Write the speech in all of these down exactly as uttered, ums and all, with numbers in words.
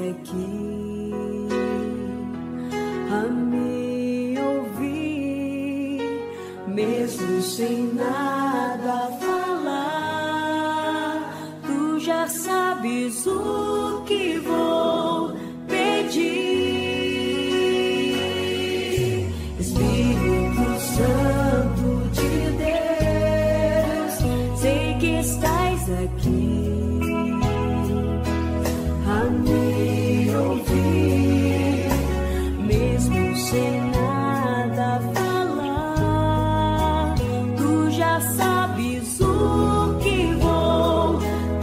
aqui a me ouvir, mesmo sem nada falar. Tu já sabes o que vou pedir. Espírito Santo de Deus, sei que estás aqui a me ouvir, mesmo sem nada falar. Tu já sabes o que vou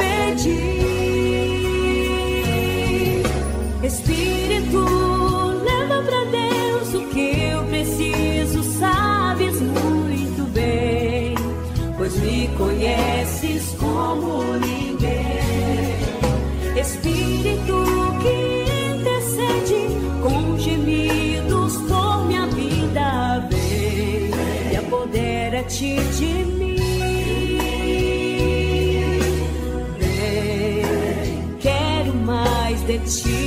pedir. Espírito, leva pra Deus o que eu preciso, sabes muito bem, pois me conheces como ninguém. Espírito que intercede com gemidos por minha vida, vem e apodera-te de mim. Vem, quero mais de ti.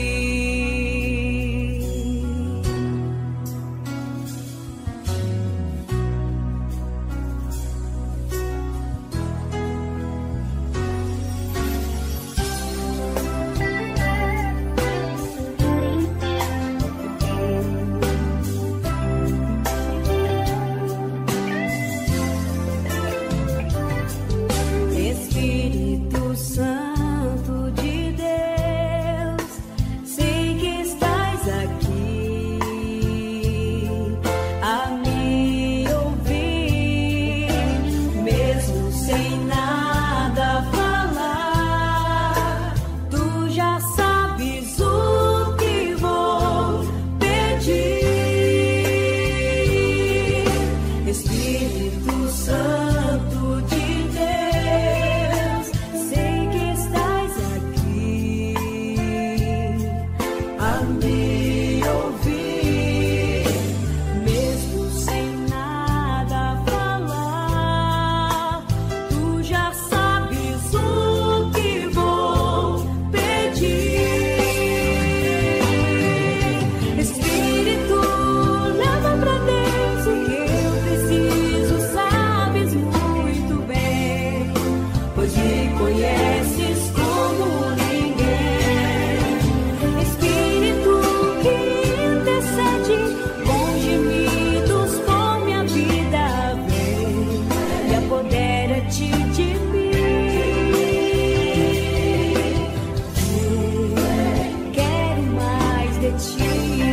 Espírito Santo de Deus, sei que estás aqui a me ouvir, mesmo sem nada falar. Tu já sabes o que vou pedir. Espírito Santo de Deus, sei que estás aqui a me ouvir, mesmo sem nada falar. Tu já sabes o que vou pedir. Espírito, leva pra Deus o que eu preciso, sabes muito bem, pois me conheces como ninguém. Espírito que intercede com gemidos por minha vida, vem e apodera-te de mim. Vem, quero mais de ti.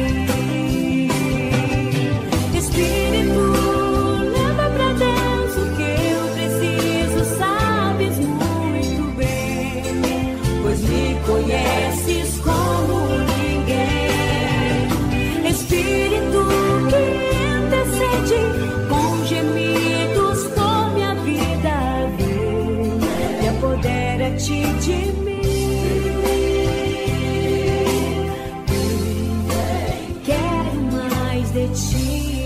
Espírito, leva pra Deus o que eu preciso, sabes muito bem, pois me conheces como ninguém. Espírito que intercede com gemidos por minha vida, vem e apodera-te de mim. Vem, quero mais de ti.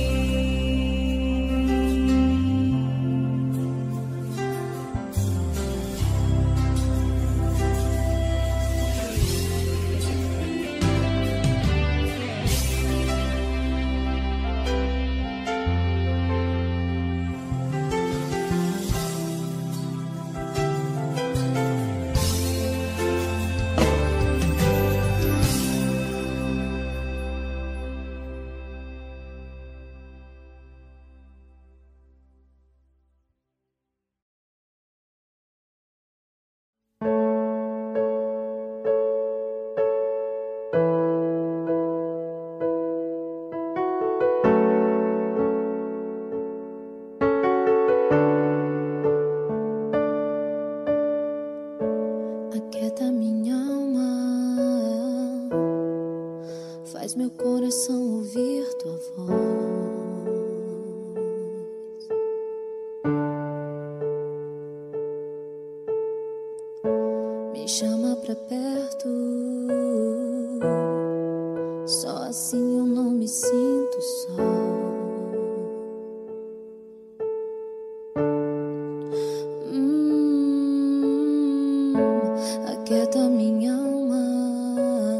Aquieta minha alma, faz meu coração ouvir tua voz. Me chama pra perto, só assim eu não me sinto só. Hum, aquieta minha alma,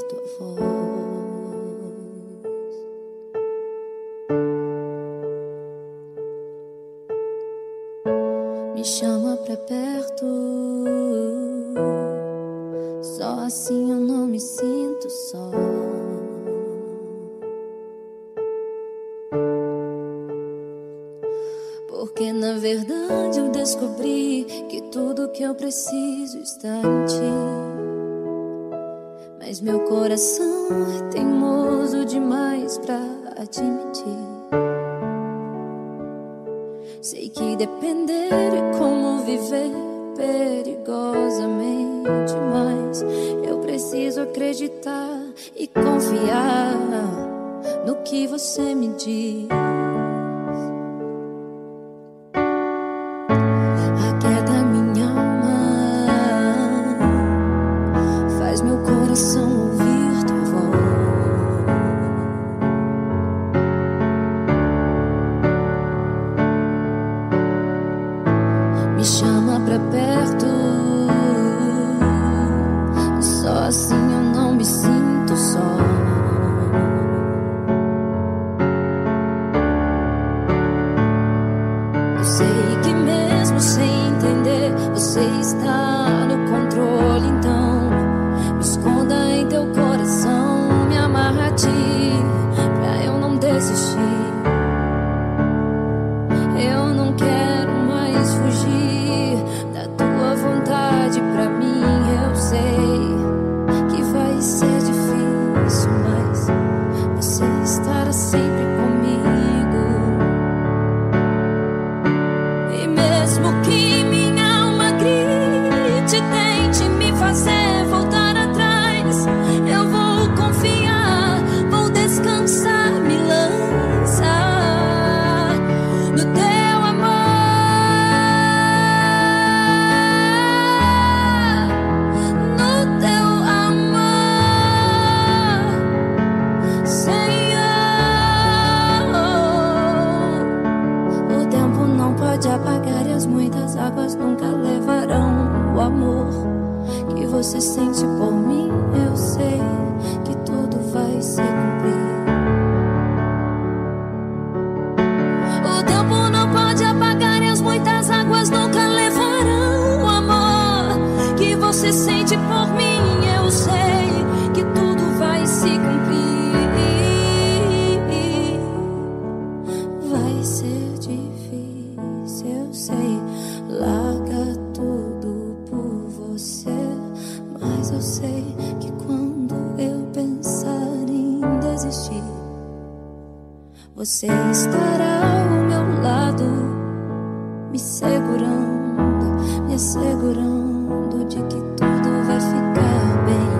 tua voz. Me chama pra perto, só assim eu não me sinto só. Porque na verdade eu descobri que tudo que eu preciso está em ti. Mas meu coração é teimoso demais pra admitir. Sei que depender é como viver perigosamente, mas eu preciso acreditar e confiar no que você me diz. Aquieta minha alma, faz meu coração ouvir tua voz. Me chama pra perto, só assim eu não me sinto só. Eu sei que mesmo sem entender, você está no controle, então me esconda em teu coração, me amarra a ti, pra eu não desistir. Eu não quero mais fugir da tua vontade pra mim. Eu sei que vai ser difícil, mas você estará sempre comigo. E mesmo que minha alma grite, tente me fazer voltar atrás, eu vou confiar, vou descansar, me lançar no teu de apagar e as muitas águas nunca levarão o amor que você sente por mim. Eu sei que tudo vai se cumprir. O tempo não pode apagar e as muitas águas nunca levarão o amor que você sente por mim. Eu sei que tudo vai se cumprir. Vai ser difícil, eu sei, larga tudo por você, mas eu sei que quando eu pensar em desistir, você estará ao meu lado, me segurando, me assegurando de que tudo vai ficar bem,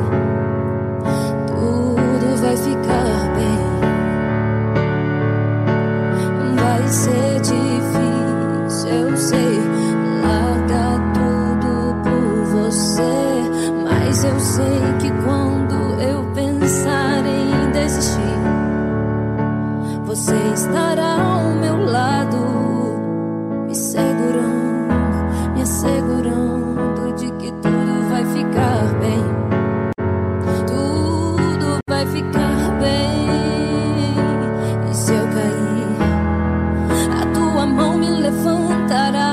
tudo vai ficar bem. Vai ser difícil, eu sei, larga tudo por você, mas eu sei que quando eu pensar em desistir, você estará ao meu lado, me segurando, me assegurando de que tudo vai ficar bem, tudo vai ficar bem. E se eu cair, a tua mão me levantará.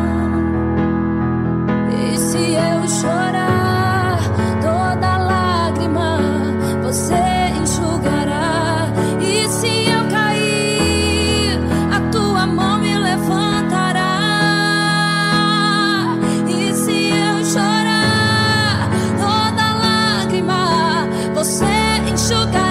E se eu chorar, toda lágrima você enxugará. E se eu cair, a tua mão me levantará. E se eu chorar, toda lágrima você enxugará.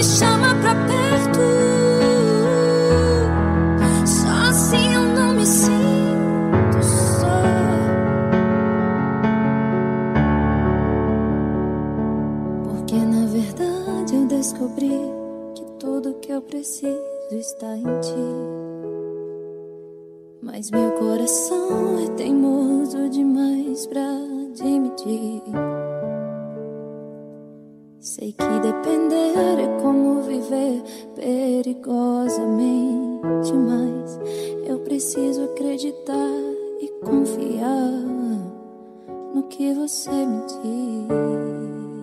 me chama pra perto. Só assim eu não me sinto só. Porque na verdade eu descobri que tudo que eu preciso está em ti. Mas meu coração é teimoso demais pra admitir. Sei que depender é como viver perigosamente, mas eu preciso acreditar e confiar no que você me diz.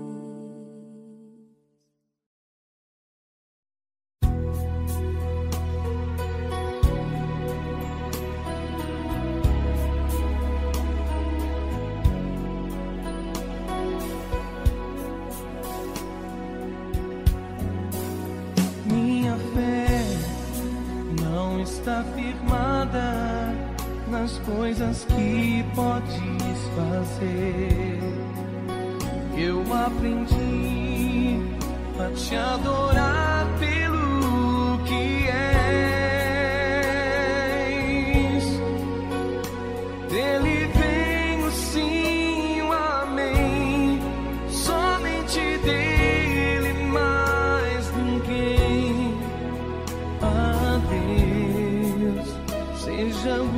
Firmada nas coisas que podes fazer. Eu aprendi a te adorar pelo que és. Dele vem o sim, o amém. Somente dele, mais ninguém. A Deus seja o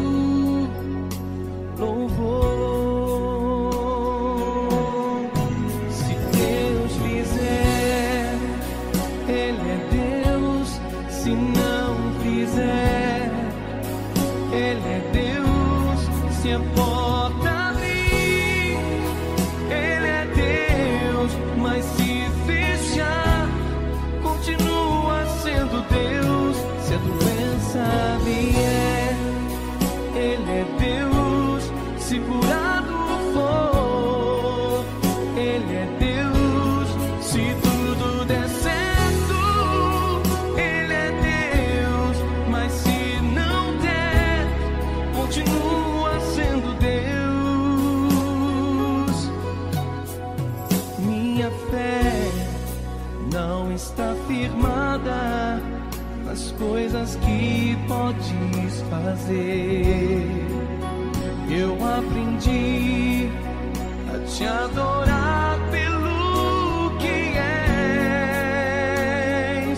louvor. Se Deus fizer, Ele é Deus. Se não fizer, Ele é Deus. Se a porta abrir, Ele é Deus. Mas se fechar, continua sendo Deus. Se a doença vier, Ele é Deus. Se curado for, Ele é Deus. Se tudo der certo, Ele é Deus. Mas se não der, continua sendo Deus. Minha fé não está firmada nas coisas que podes fazer. Eu aprendi a te adorar pelo que és.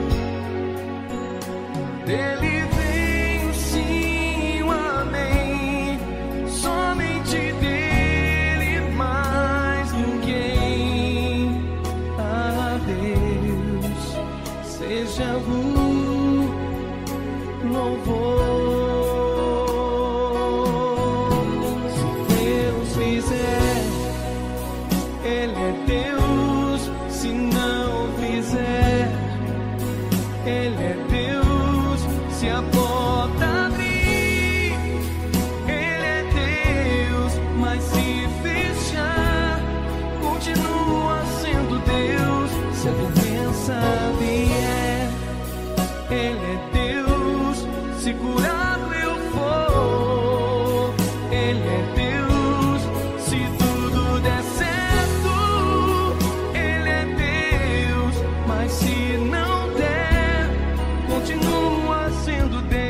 Dele vem o sim, o amém. Somente dele, mais ninguém. A Deus seja o louvor. Se Deus fizer, Ele é Deus. Se não fizer, Ele é Deus. Se a porta abrir, Ele é Deus. Mas se fechar, continua sendo Deus. Se a doença vier, Ele é Deus. Se curado eu for, Ele é Deus. Se tudo der certo, Ele é Deus. Mas se não der, continua sendo Deus.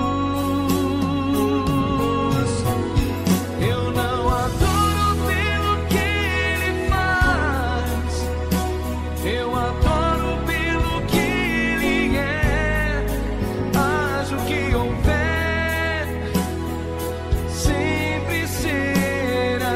Eu não adoro pelo que Ele faz, eu adoro pelo que Ele é. Haja o que houver, sempre será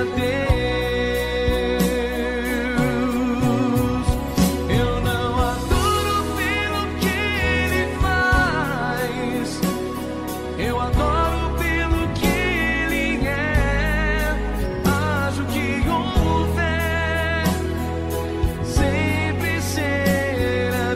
Deus. Eu não adoro pelo que Ele faz, eu adoro pelo que Ele é. Haja o que houver, sempre será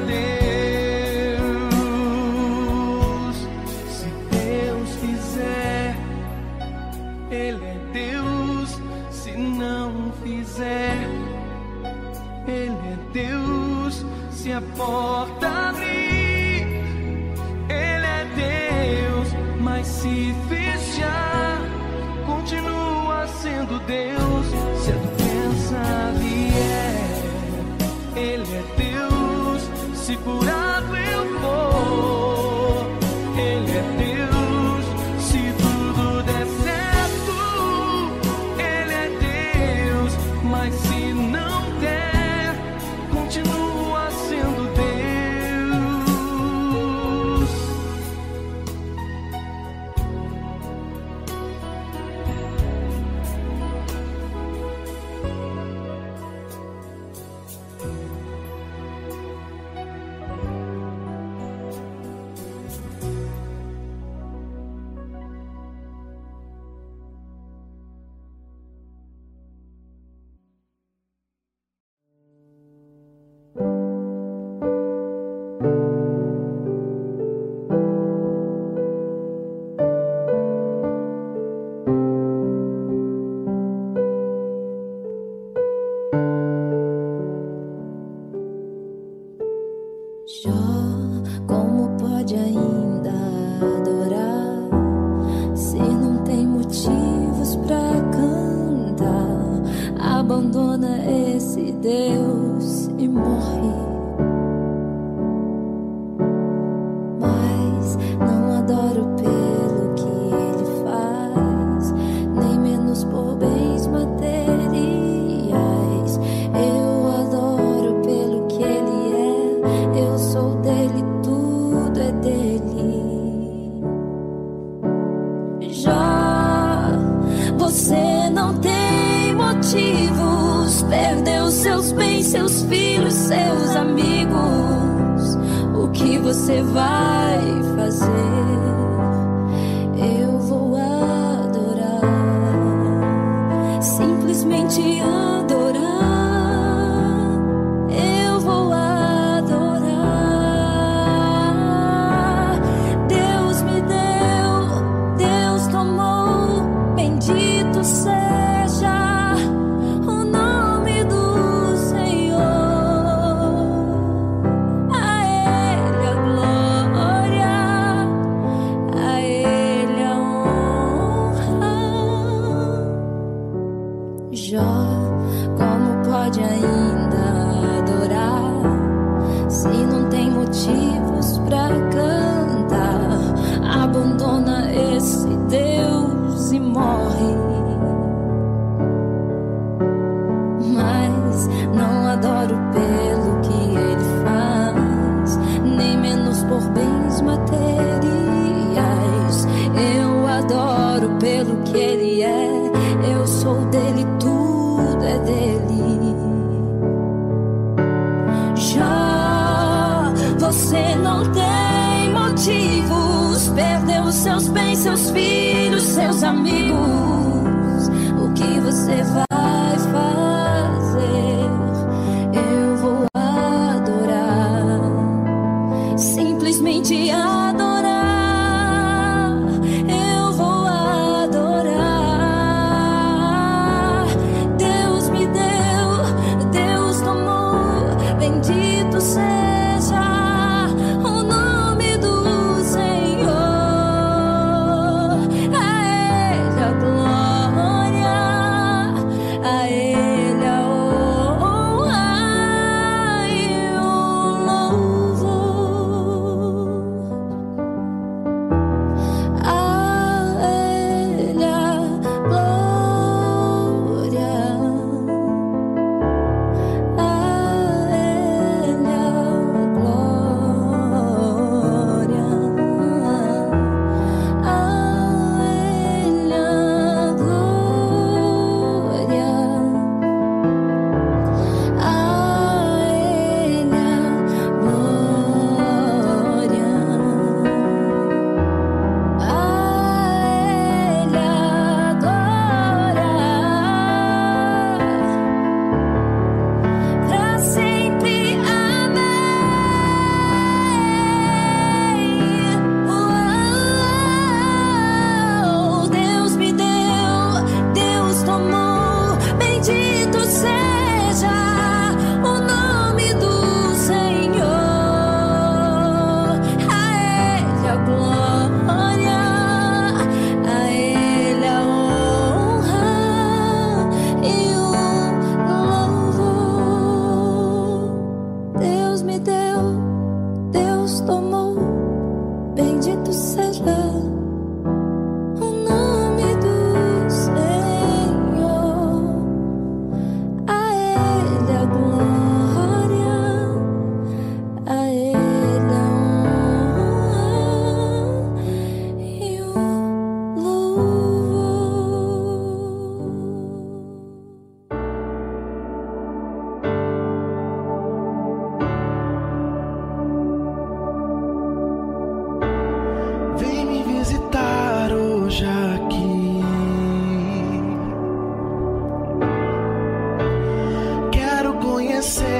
Deus. Se Deus fizer, Ele é Deus. Se não fizer, Ele é Deus. Se a porta abrir, Ele é Deus. Mas se fechar, continua sendo Deus. Se a doença vier, Ele é Deus. se por água eu for, Ele é Deus. Se tudo der certo, Ele é Deus. Mas se não der, continua sendo Deus.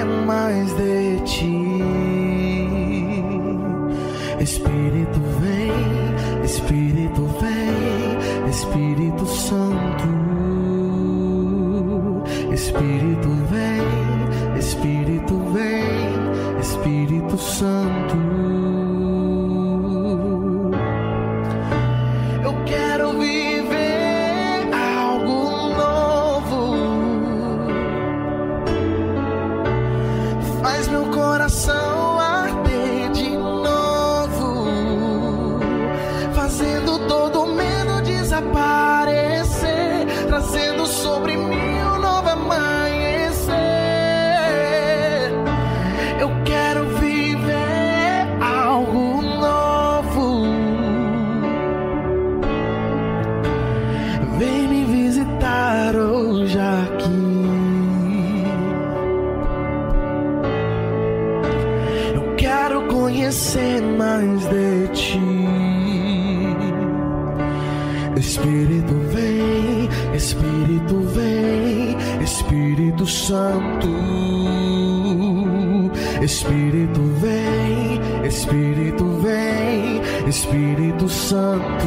mais de ti. Espírito vem, Espírito vem, Espírito Santo. Espírito vem, Espírito vem, Espírito Santo. Eu quero viver algo novo. Faz meu coração arder de novo, fazendo todo medo desaparecer, trazendo sobre mim um novo amanhecer. Eu quero viver algo novo. Vem me visitar hoje aqui. Eu quero conhecer mais de ti. Espírito vem, Espírito vem, Espírito Santo. Espírito vem, Espírito vem, Espírito Santo.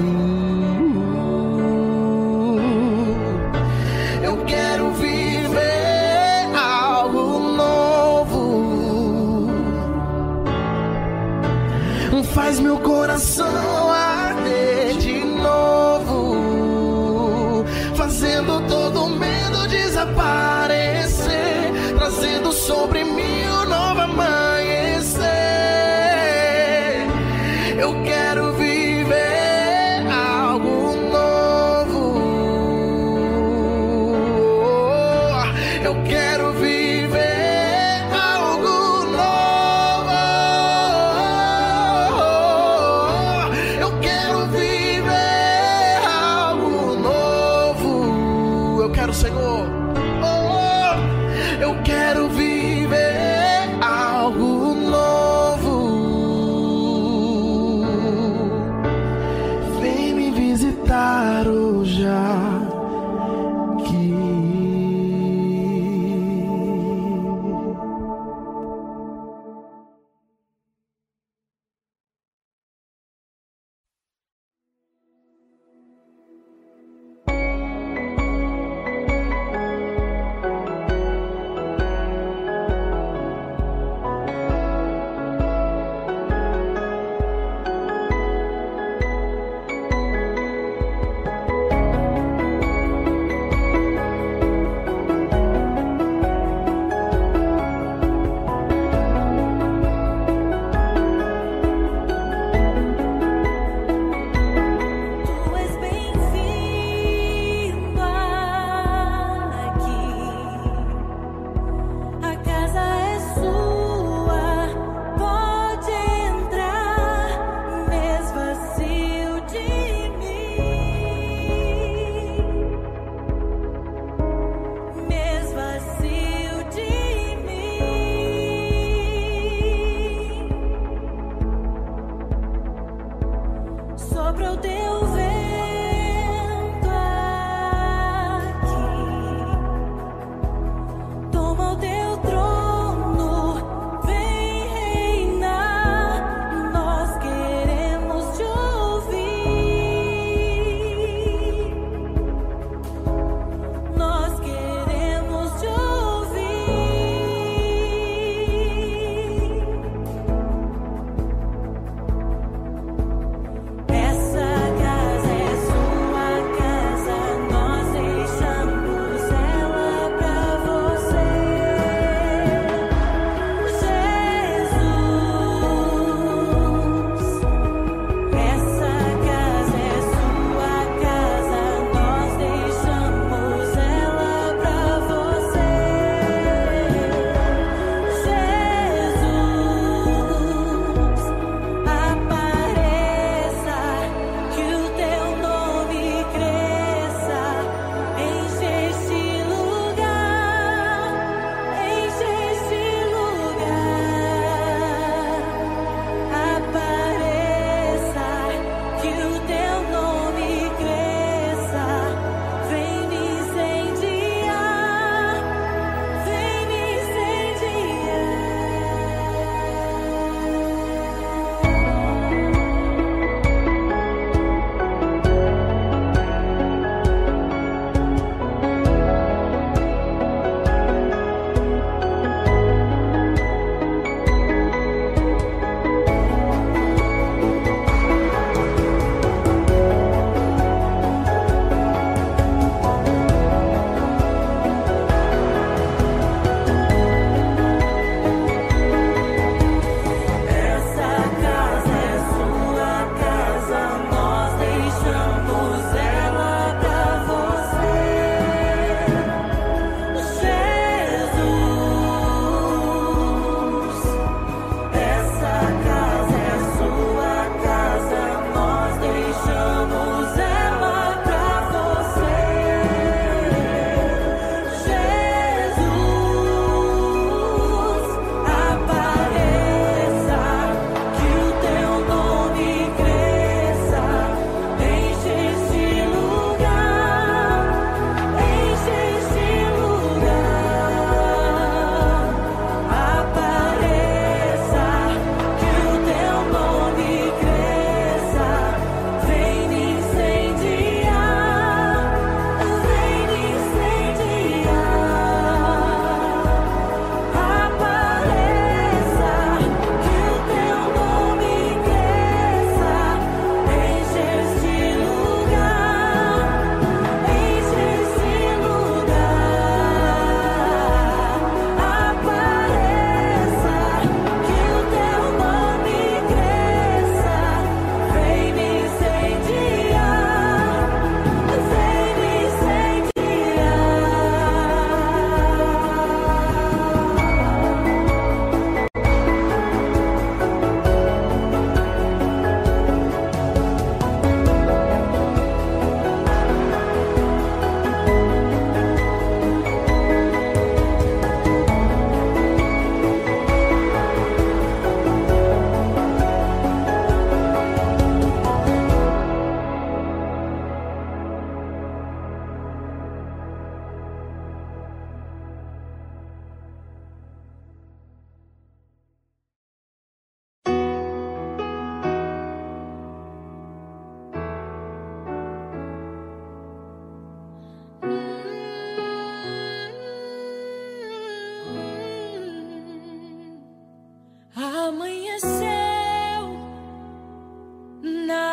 Eu quero viver algo novo. Faz meu coração arder de novo, fazendo todo medo desaparecer, trazendo sobre mim um novo amanhecer. Eu quero viver algo novo. Eu quero viver algo novo. Eu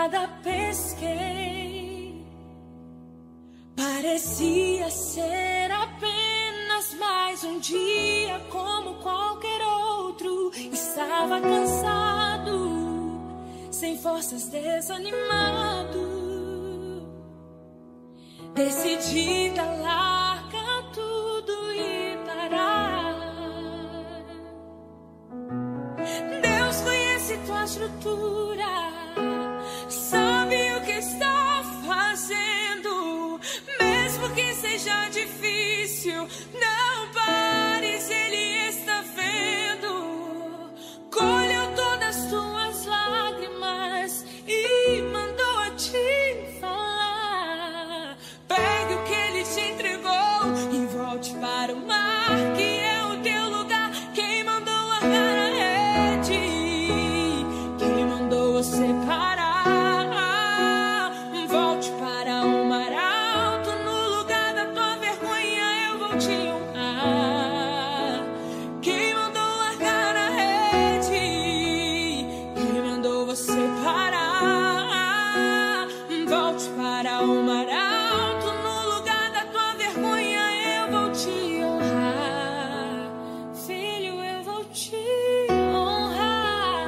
nada pesquei. Parecia ser apenas mais um dia como qualquer outro. Estava cansado, sem forças, desanimado. Decidida, larga tudo e parar. Deus conhece tua estrutura, sabe o que está fazendo. Mesmo que seja difícil, não pares, Ele está vendo. Colheu todas as tuas lágrimas e mandou te falar. Pegue o que Ele te entregou e volte para o mar, que é o teu lugar. Quem mandou largar a rede? Quem mandou você parar? Volte para o mar alto, no lugar da tua vergonha eu vou te honrar. Quem mandou largar a rede? Quem mandou você parar? Volte para o mar alto, no lugar da tua vergonha eu vou te honrar. Filho, eu vou te honrar.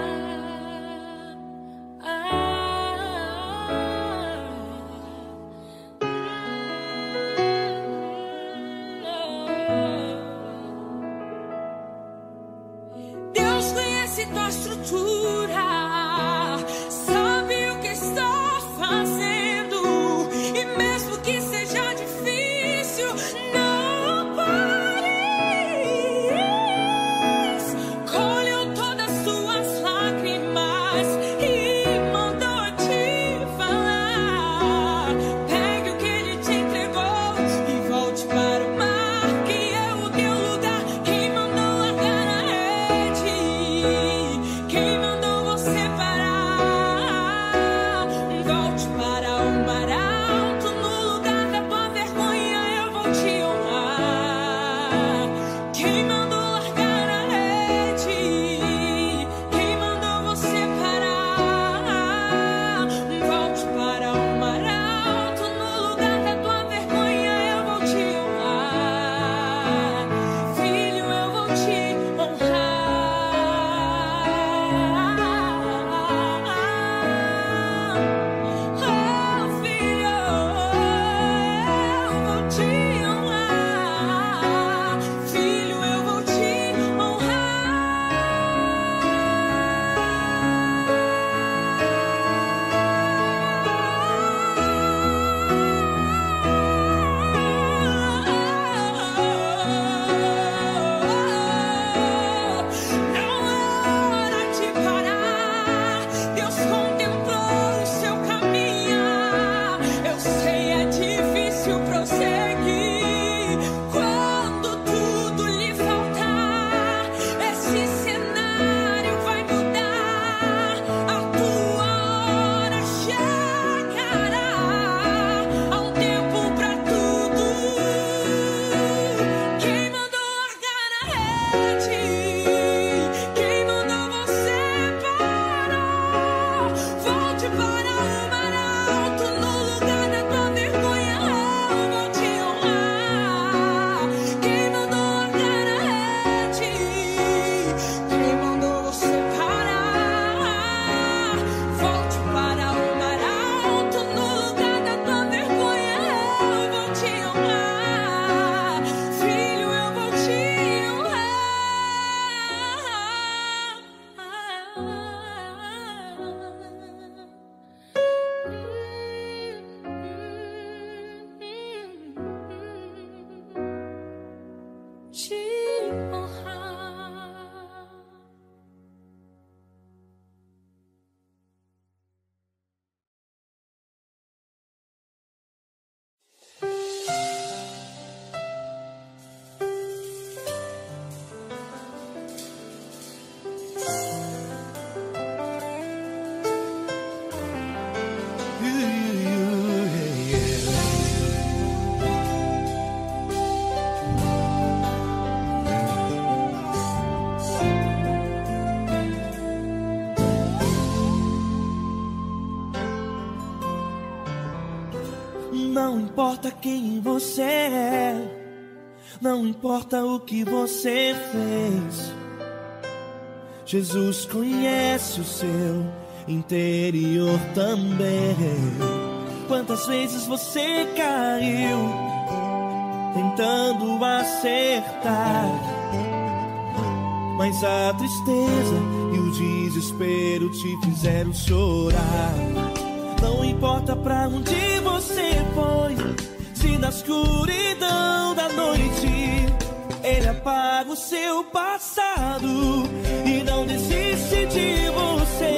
Deus conhece tua estrutura, sabe o que está fazendo. E mesmo que seja difícil, não pares. Colheu todas as tuas lágrimas e mandou te falar. Pegue o que Ele te entregou e volte para o mar, que é o teu lugar. Quem mandou largar a rede? Quem mandou você parar? Volte para o mar alto, no lugar da tua vergonha eu vou te honrar. Quem mandou largar a rede? Quem mandou você parar? Volte para o mar alto, no lugar da tua vergonha eu vou te honrar. Filho, eu vou te honrar. Oh, filho, eu vou te honrar. Filho, eu vou te honrar. Não é hora de parar. Deus contemplou o seu caminhar. Eu sei, é difícil prosseguir quando tudo lhe faltar. Esse cenário vai mudar, a tua hora chegará. Há um tempo pra tudo. Quem mandou largar a rede? Quem mandou você parar? Volte para o mar alto, no lugar da tua vergonha eu vou te honrar. Quem mandou largar a rede? Quem mandou você parar? Volte para o mar alto, no lugar da tua vergonha eu vou te honrar. Filho, eu vou te honrar. Te honrar. Não importa quem você é, não importa o que você fez, Jesus conhece o seu interior também. Quantas vezes você caiu tentando acertar, mas a tristeza e o desespero te fizeram chorar. Não importa pra onde você foi, se na escuridão da noite Ele apaga o seu passado e não desiste de você.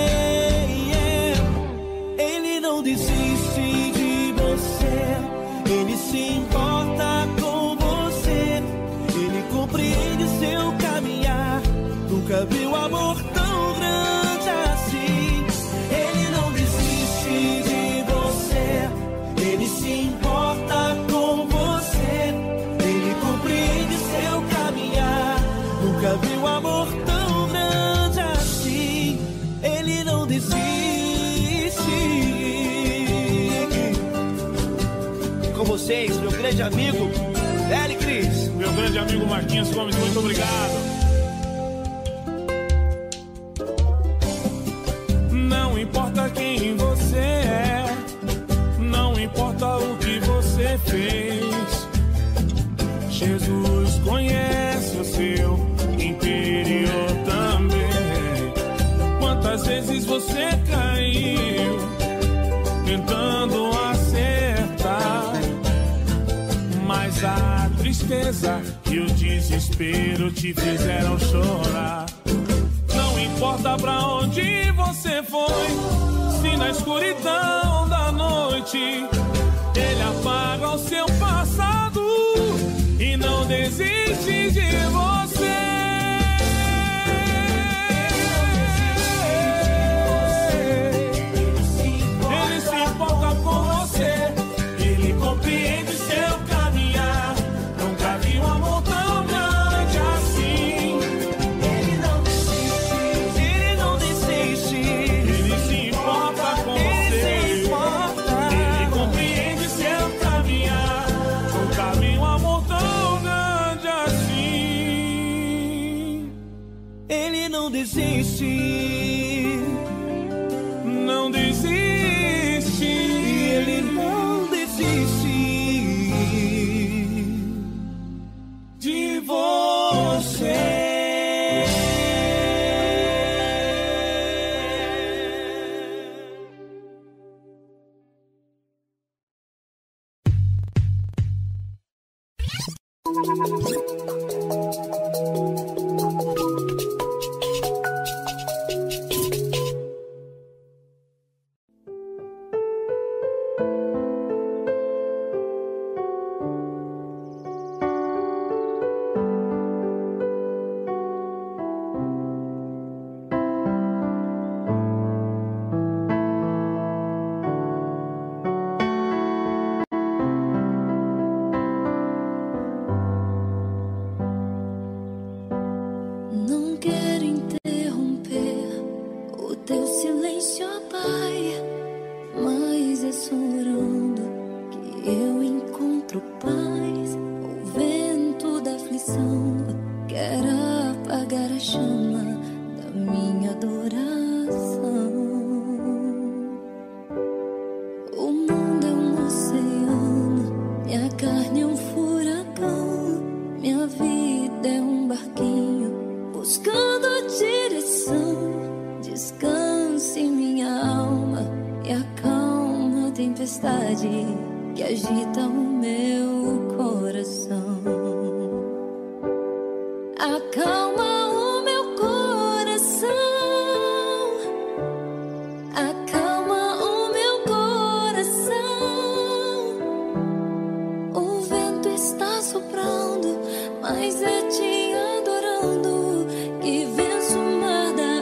Ele não desiste de você, Ele se importa com você, Ele compreende seu caminhar. Nunca viu amor tão grande assim. Ele não desiste de você, Ele se importa com você, Ele compreende seu caminhar. Nunca viu amor tão grande assim. Ele não desiste. Com vocês, meu grande amigo L. Cris. Meu grande amigo Marquinhos Gomes, muito obrigado. Não importa quem você é, não importa o que você fez, Jesus conhece o seu interior também. Quantas vezes você caiu tentando acertar, mas a tristeza e o desespero te fizeram chorar. Não importa pra onde você foi, se na escuridão da noite Ele apaga o seu passado e não desiste de você. Ele se importa com você, Ele compreende seu caminhar. Nunca vi um amor tão grande assim. Ele não desiste, Ele não desiste. Ele se importa com você, Ele compreende seu caminhar. Nunca vi um amor tão grande assim. Ele não desiste, não desiste. Ele não desiste de você. Não quero interromper o teu silêncio, ó Pai, mas é só orando que eu encontro paz. O vento da aflição quer apagar a chama da minha adoração. O mundo é um oceano, minha carne é um furacão, minha vida é um barquinho buscando direção. Descanse minha alma e acalma a tempestade que agita o meu coração. Acalma o meu coração, acalma o meu coração. O vento está soprando, mas é te adorando que venço o mar da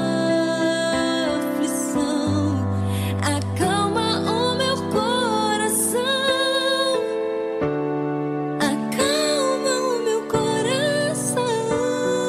aflição. Acalma o meu coração, acalma o meu coração.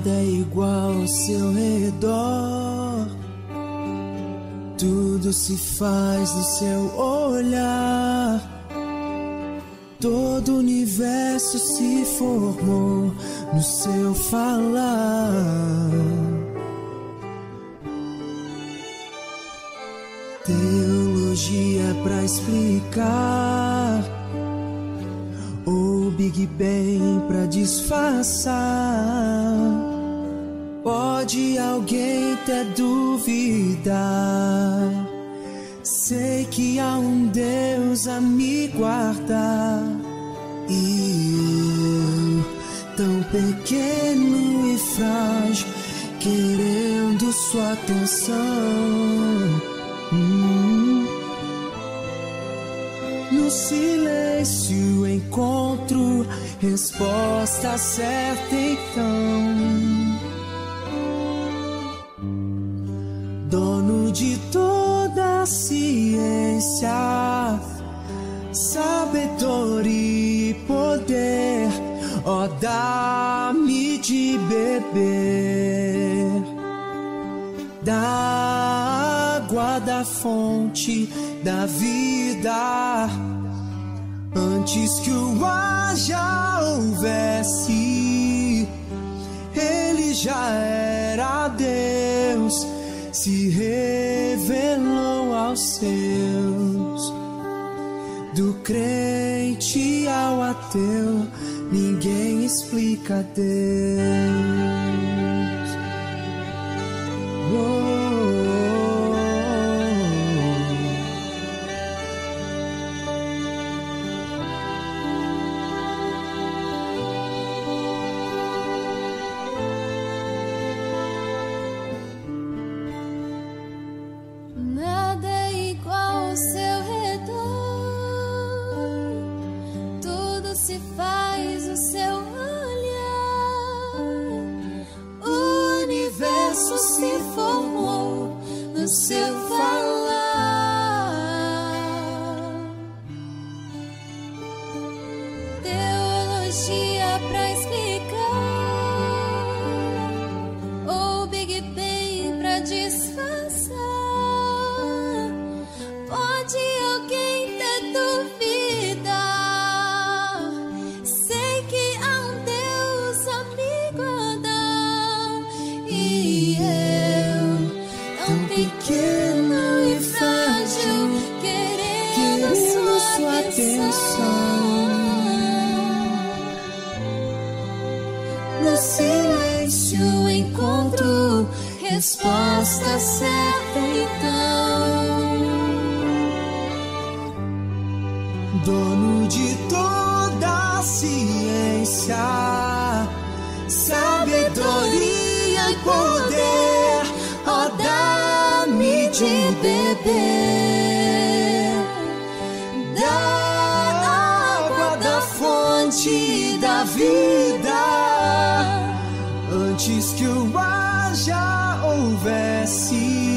Nada é igual ao seu redor, tudo se faz no seu olhar. Todo o universo se formou no seu falar. Teologia pra explicar, ou Big Bang pra disfarçar. Pode alguém até duvidar, sei que há um Deus a me guardar. E eu, tão pequeno e frágil, querendo sua atenção. hum. No silêncio encontro resposta certa então. Dono de toda a ciência, sabedoria e poder, ó, dá-me de beber da água da fonte da vida. Antes que o ar já houvesse, ele já era Deus, se revelou aos seus. Do crente ao ateu, ninguém explica Deus. Oh. Se formou no seu falar. Teologia pra explicar, ou Big Bang pra disfarçar. Pode alguém ter duvidar, sei que há um Deus a me guardar. E pequeno e frágil, querendo sua, sua atenção. No silêncio encontro resposta certa então. Dono de toda a ciência, sabedoria e poder, ó, dá-me de beber da água da fonte da vida. Antes que o ar já houvesse,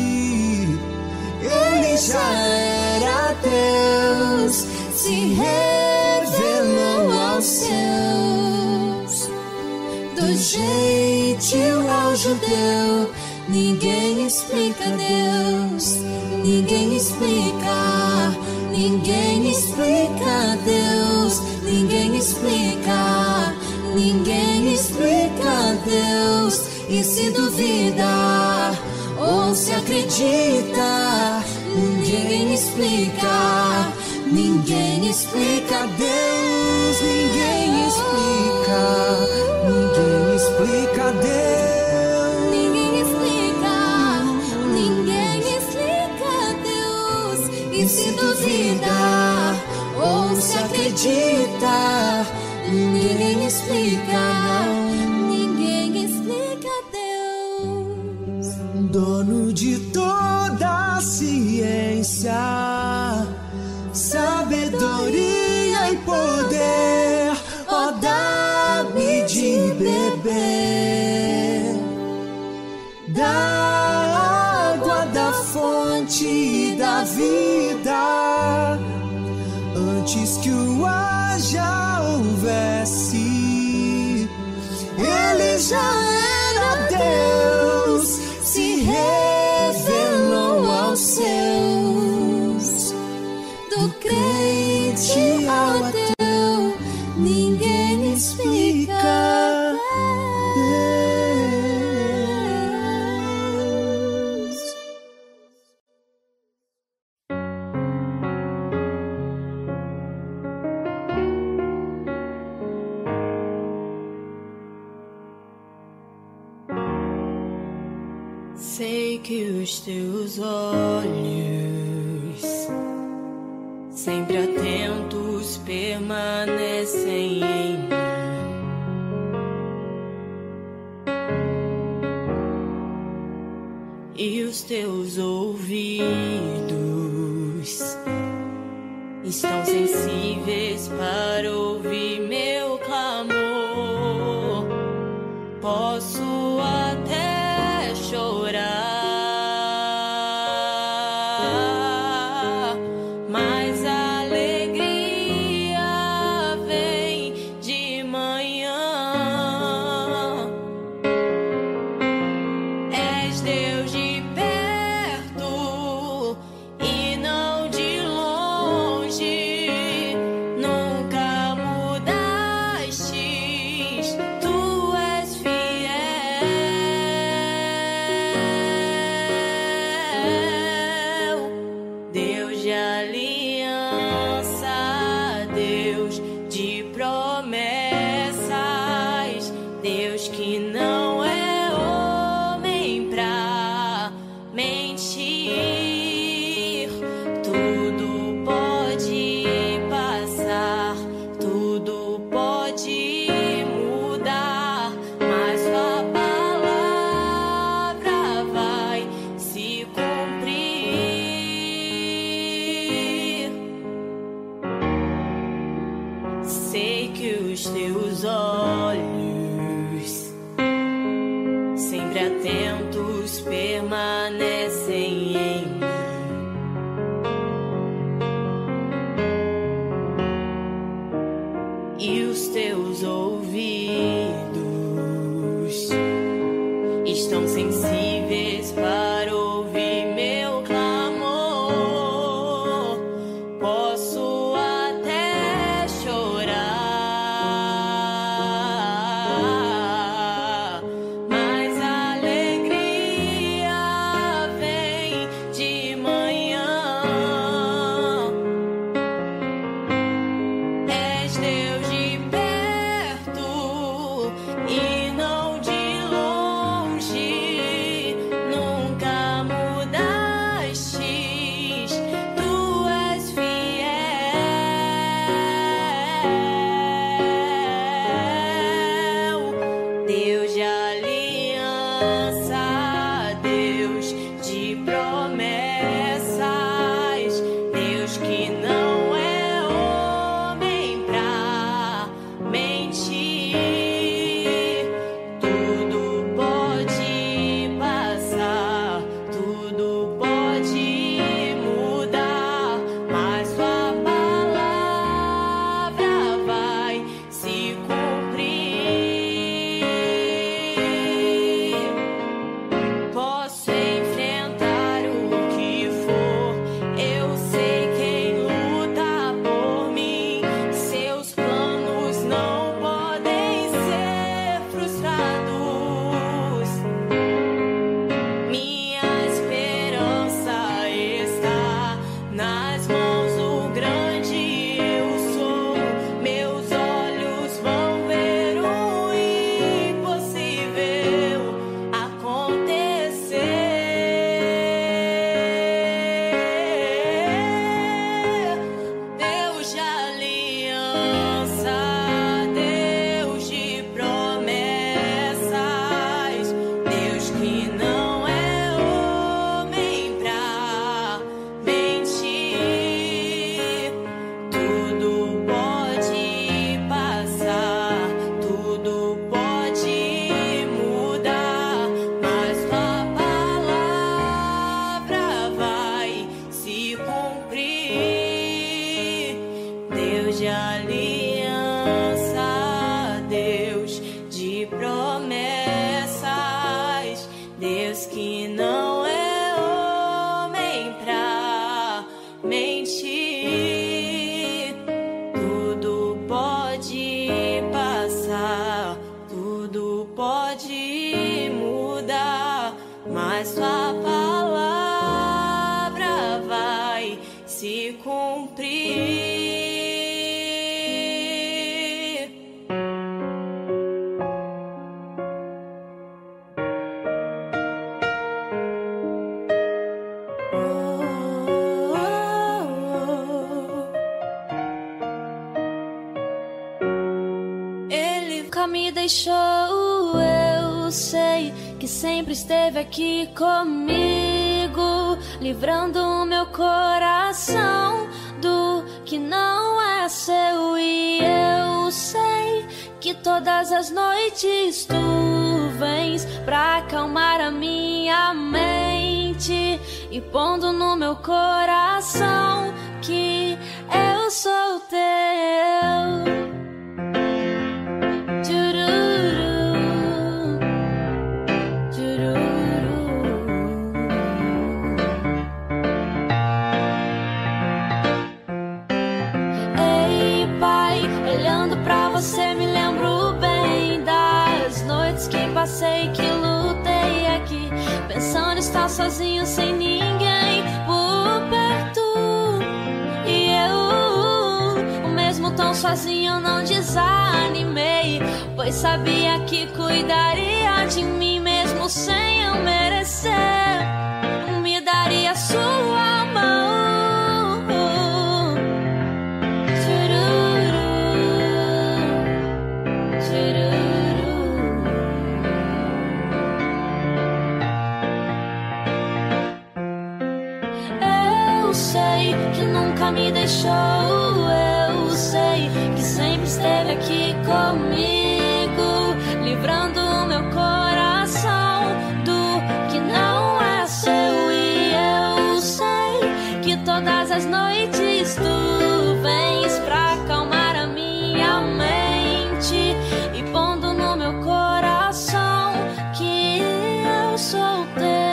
ele já era Deus, se revelou aos seus. Do gentil ao judeu, ninguém explica Deus, ninguém explica, ninguém explica Deus, ninguém explica, ninguém explica Deus. E se duvida ou se acredita, ninguém explica, ninguém explica Deus, ninguém explica, ninguém explica Deus. E se duvida ou se acredita, ninguém explica, ninguém explica Deus. Dono de toda a ciência, sabedoria e poder, ó, dá-me de beber da água da fonte da vida. Antes que o ar já houvesse, ele já era Sei que os teus olhos, sempre atentos, permanecem em mim. E os teus ouvidos estão sensíveis para ouvir meu clamor. Posso até chorar, mas a alegria vem de manhã. És Deus de perto e não de longe, nunca mudastes, tu és fiel. Deus de aliança, Deus de promessas, Deus que não é homem pra mentir. Tudo pode passar, tudo pode mudar, mas sua palavra vai se cumprir. Sei que os teus olhos, sempre atentos, permanecem em mim. E os teus ouvidos estão sensíveis para ouvir meu clamor. Posso até chorar, mas a alegria vem de manhã. És Deus de perto e não de longe, nunca mudastes, tu és fiel. Deus de aliança, Deus de promessas, Deus que não é homem pra mentir. Tudo pode passar, tudo pode mudar, mas sua palavra vai se cumprir. Posso enfrentar o que for, eu sei quem luta por mim. Seus planos não podem ser frustrados. Minha esperança está nas mãos do grande eu sou. Meus olhos vão ver o impossível acontecer. Deus de aliança, Deus de promessas, Deus que não é homem pra mentir. Tudo pode passar, tudo pode mudar, mas sua palavra vai se cumprir. Deus de aliança, Deus de promessas, Deus que não é homem pra mentir. Tudo pode passar, tudo pode mudar, mas sua palavra vai se cumprir. me deixou. Eu sei que sempre esteve aqui comigo, livrando o meu coração do que não é seu. E eu sei que todas as noites tu vens pra acalmar a minha mente e pondo no meu coração que eu sou teu. Você me lembro bem das noites que passei, que lutei aqui, pensando estar sozinho sem ninguém por perto. E eu, o mesmo tão sozinho, não desanimei, pois sabia que cuidaria de mim mesmo sem eu merecer. Me daria sua mão. Me deixou, eu sei que sempre esteve aqui comigo, livrando o meu coração do que não é seu. E eu sei que todas as noites tu vens pra acalmar a minha mente e pondo no meu coração que eu sou teu.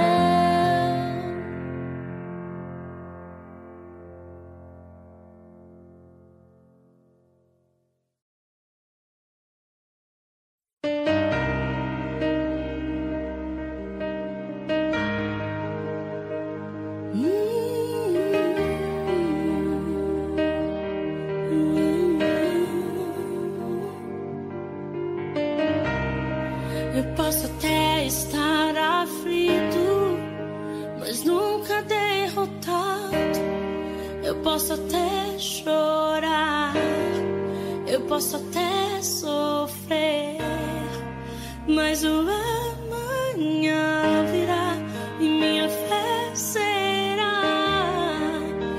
Eu posso até estar aflito, mas nunca derrotado. Eu posso até chorar, eu posso até sofrer, mas o amanhã virá e minha fé será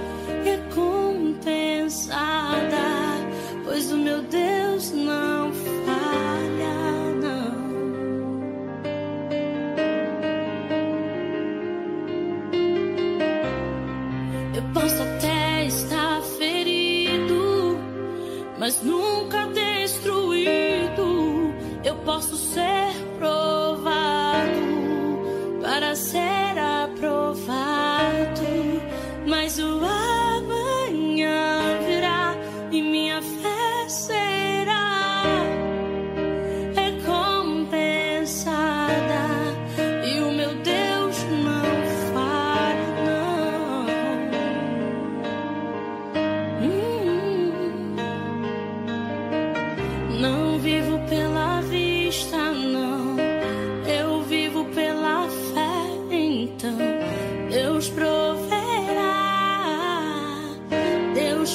recompensada, pois o meu Deus não falha. Posso até estar ferido, mas nunca destruído. Eu posso ser provado para ser aprovado, mas o amanhã virá e minha fé será recompensada, e o meu Deus não falha, não. Não vivo pela vista, não. Eu vivo pela fé. Então Deus proverá, Deus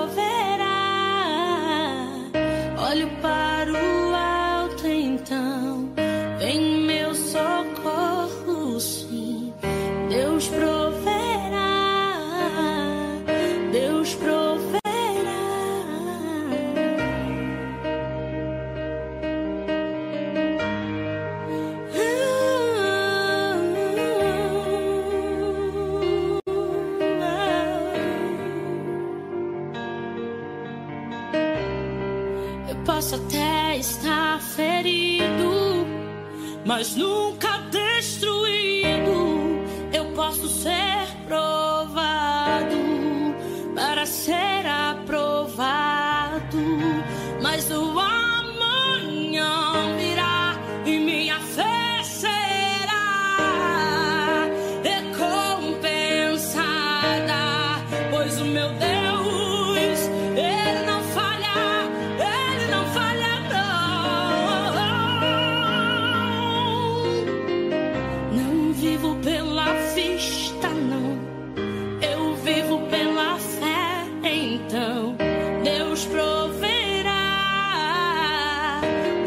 proverá. Olho para o alto, então vem meu socorro, sim. Deus proverá, Deus proverá. Posso até estar ferido, mas nunca destruído. Eu posso ser provado para ser aprovado, mas o amanhã virá e minha fé será recompensada, pois o meu Deus, Ele não falha, Ele não falha, não. Não vivo pela vista, não. Eu vivo pela fé, então Deus proverá,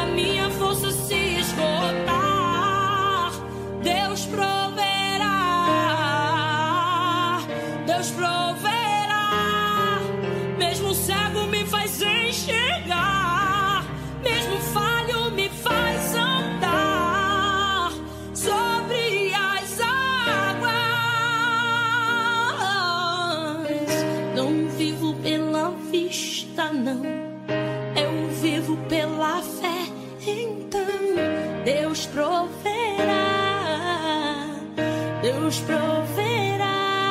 a minha força se esgotar, Deus proverá, Deus proverá. Mesmo cego me faz enxergar, mesmo falho me faz andar sobre as águas. Não vivo pela vista, não, eu vivo pela fé. Então Deus proverá, Deus proverá.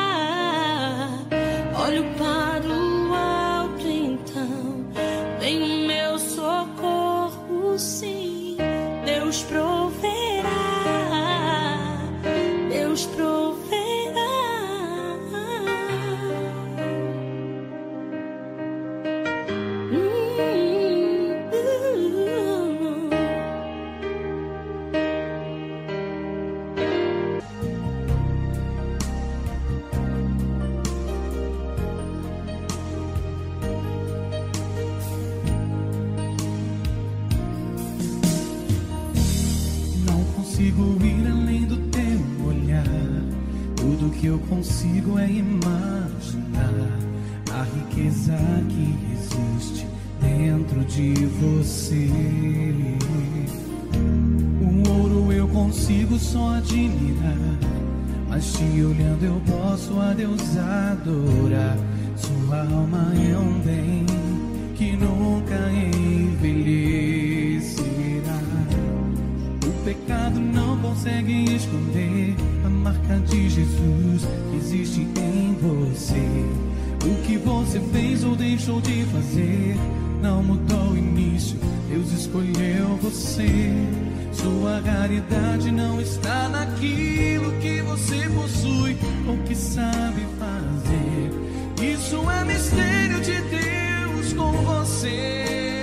Olho para o alto, então vem o meu socorro, sim. Deus proverá, Deus proverá. Consigo ir além do teu olhar. Tudo que eu consigo é imaginar a riqueza que existe dentro de você. O ouro eu consigo só admirar, mas te olhando eu posso a Deus adorar. Sua alma é um bem que nunca envelhecerá. O pecado não consegue esconder a marca de Jesus que existe em você. O que você fez ou deixou de fazer não mudou o início, Deus escolheu você. Sua raridade não está naquilo que você possui ou que sabe fazer. Isso é mistério de Deus com você.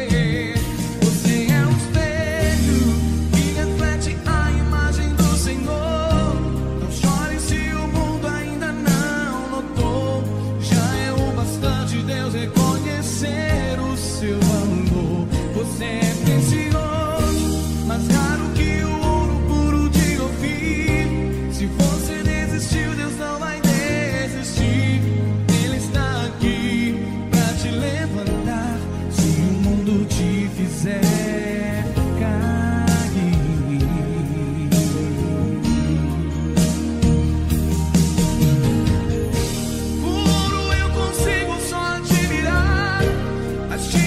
Você é precioso, mais raro que o ouro puro de Ofir. Se você desistiu, Deus não vai desistir. Ele está aqui pra te levantar. Se o mundo te fizer cair, o ouro eu consigo só admirar, mas te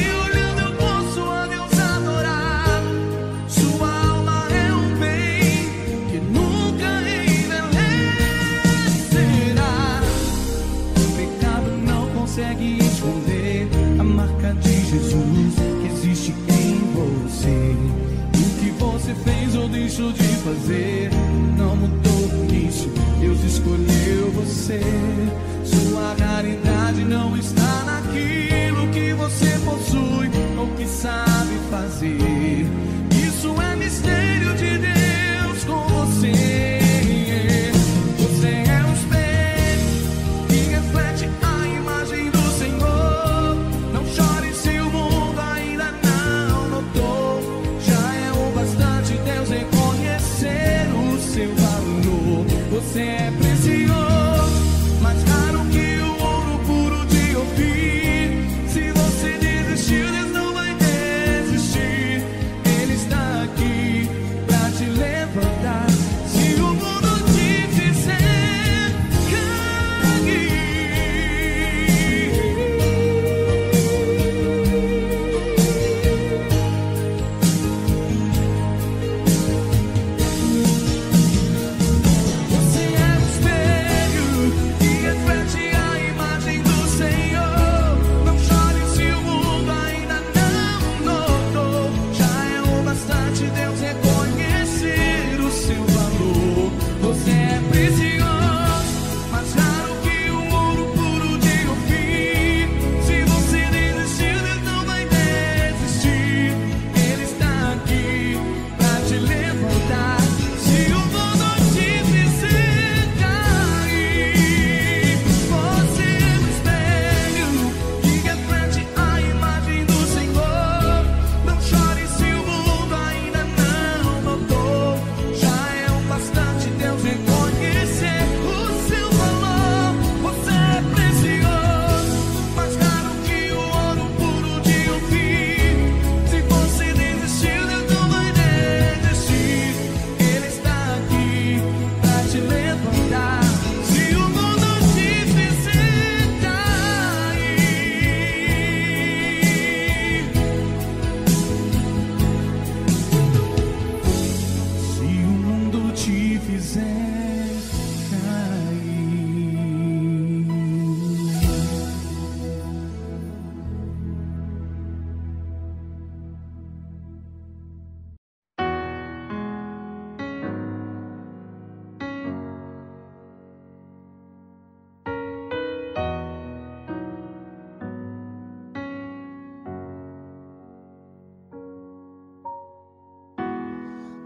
consegue esconder a marca de Jesus que existe em você. O que você fez ou deixou de fazer não mudou o início, Deus escolheu você. Sua raridade não está naquilo que você possui ou que sabe fazer. Isso é mistério de Deus com você. Você é precioso, mais raro que o ouro puro de Ofir. Se você desistiu, Deus não vai desistir. Ele está aqui pra te levantar. Se o mundo te fizer cair, você é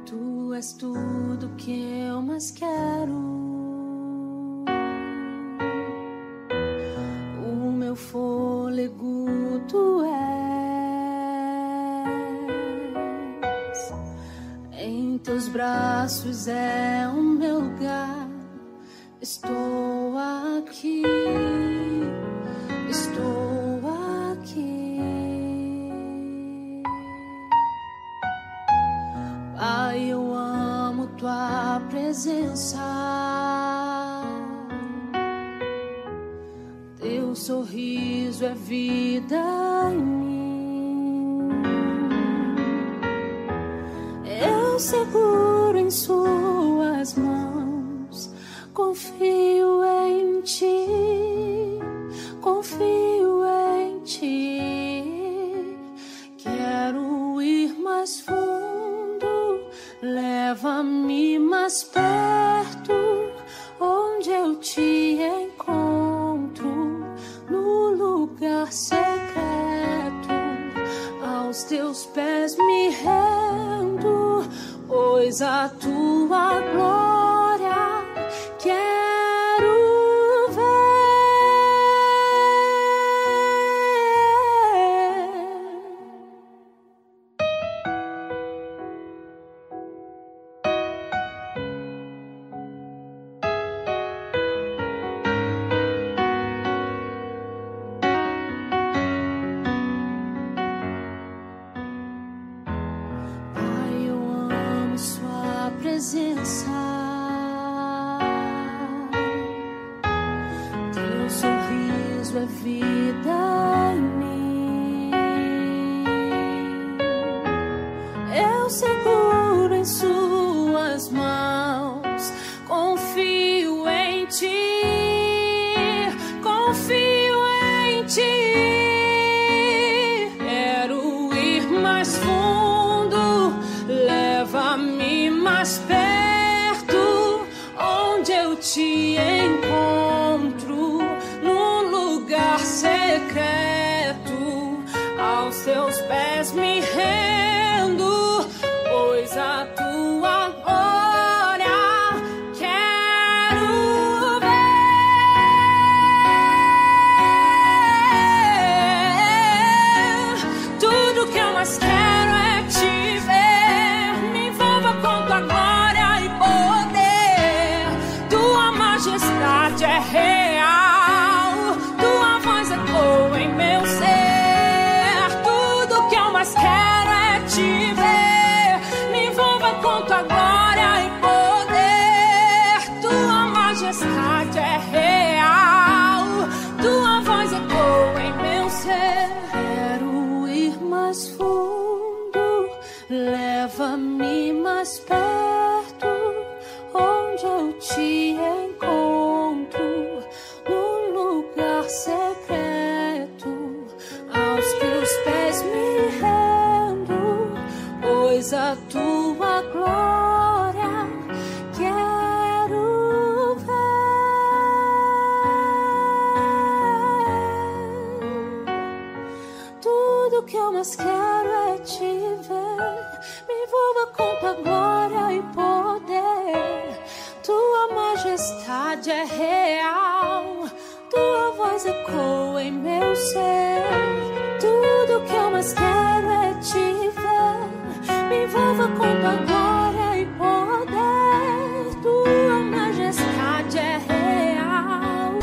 Tu és tudo que eu mais quero. O meu fôlego tu és. Em teus braços é o meu lugar. Estou aqui, estou aqui. Pai, eu amo tua presença. Teu sorriso é vida em mim. Eu seguro em suas mãos. Confio em ti, confio em ti. Quero ir mais fundo, leva-me mais perto, onde eu te encontro, no lugar secreto. Aos teus pés me rendo, pois a tua glória quero ver. Pai, eu amo sua presença. Teu sorriso é vida em mim. Eu seguro em suas mãos. Confio em ti, confio em ti. Quero ir mais fundo, leva-me mais perto, onde eu te encontro, num lugar secreto. Aos teus pés me rendo, pois a tua glória quero ver. Tudo que eu mais quero é te ver. Me envolva com tua glória e poder. Tua majestade é real, tua voz ecoa em meu ser. Tudo que eu mais quero é te ver. Me envolva com tua glória e poder. Tua majestade é real, tua voz ecoa em meu ser. Quero ir mais fundo, leva-me mais perto, onde eu te encontro, num lugar secreto. Aos teus pés me rendo, pois a tua glória quero ver. Tudo que eu mais quero é te ver. Me envolva com tua glória e poder. Tua majestade é real, tua voz ecoa em meu ser. Tudo que eu mais quero é te ver. Me envolva com tua glória e poder. Tua majestade é real.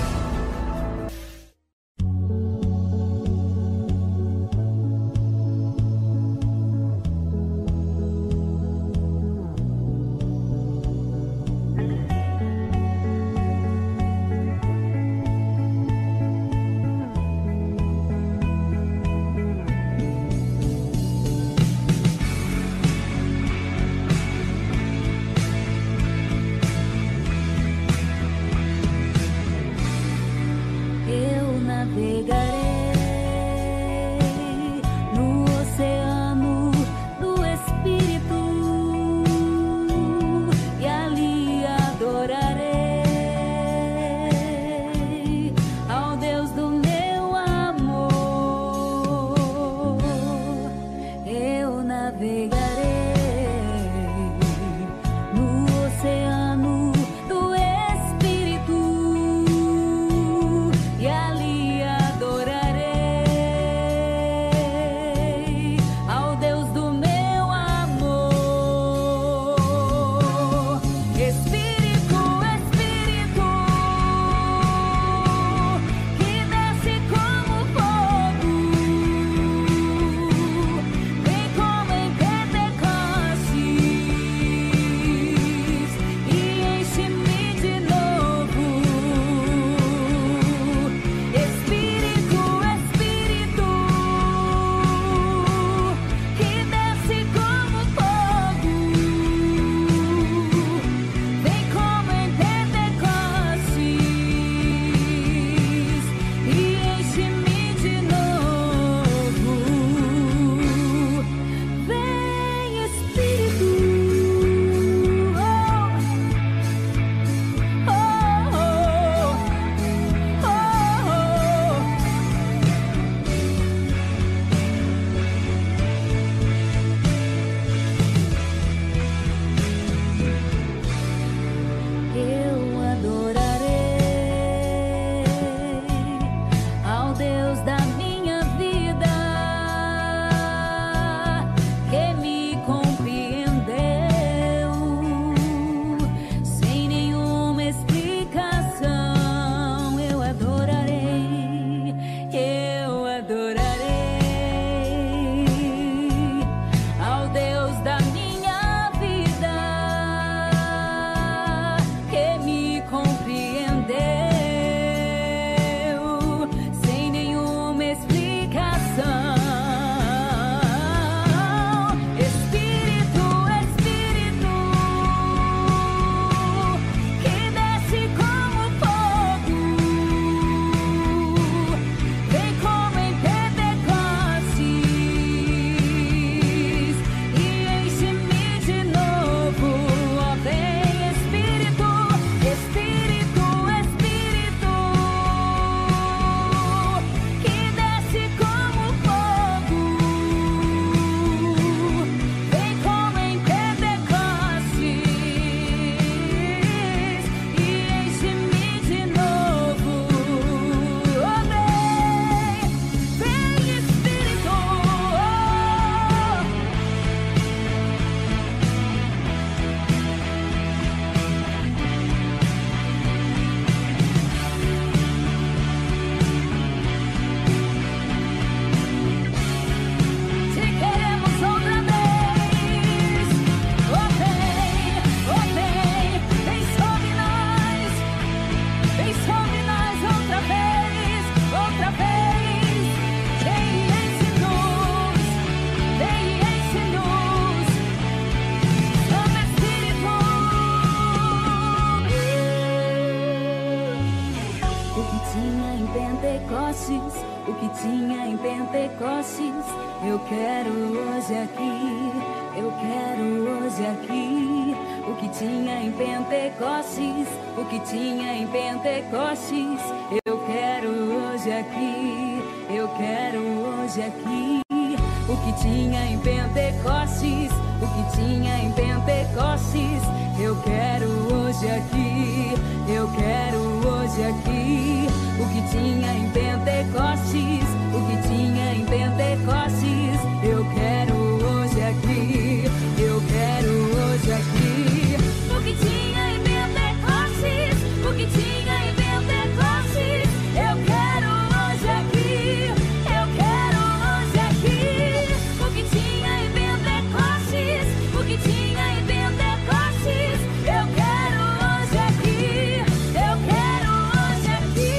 tinha em Pentecostes, eu quero hoje aqui. Eu quero hoje aqui. O que tinha em Pentecostes, o que tinha em Pentecostes, eu quero hoje aqui. Eu quero hoje aqui. O que tinha em Pentecostes, o que tinha em Pentecostes, eu quero hoje aqui. Eu quero hoje aqui. O que tinha em Pentecostes, o que tinha em Pentecostes, eu quero hoje aqui. Eu quero hoje aqui. O que tinha em Pentecostes, o que tinha em Pentecostes, eu quero hoje aqui. Eu quero hoje aqui. O que tinha em Pentecostes, o que tinha em Pentecostes, eu quero hoje aqui. Eu quero hoje aqui.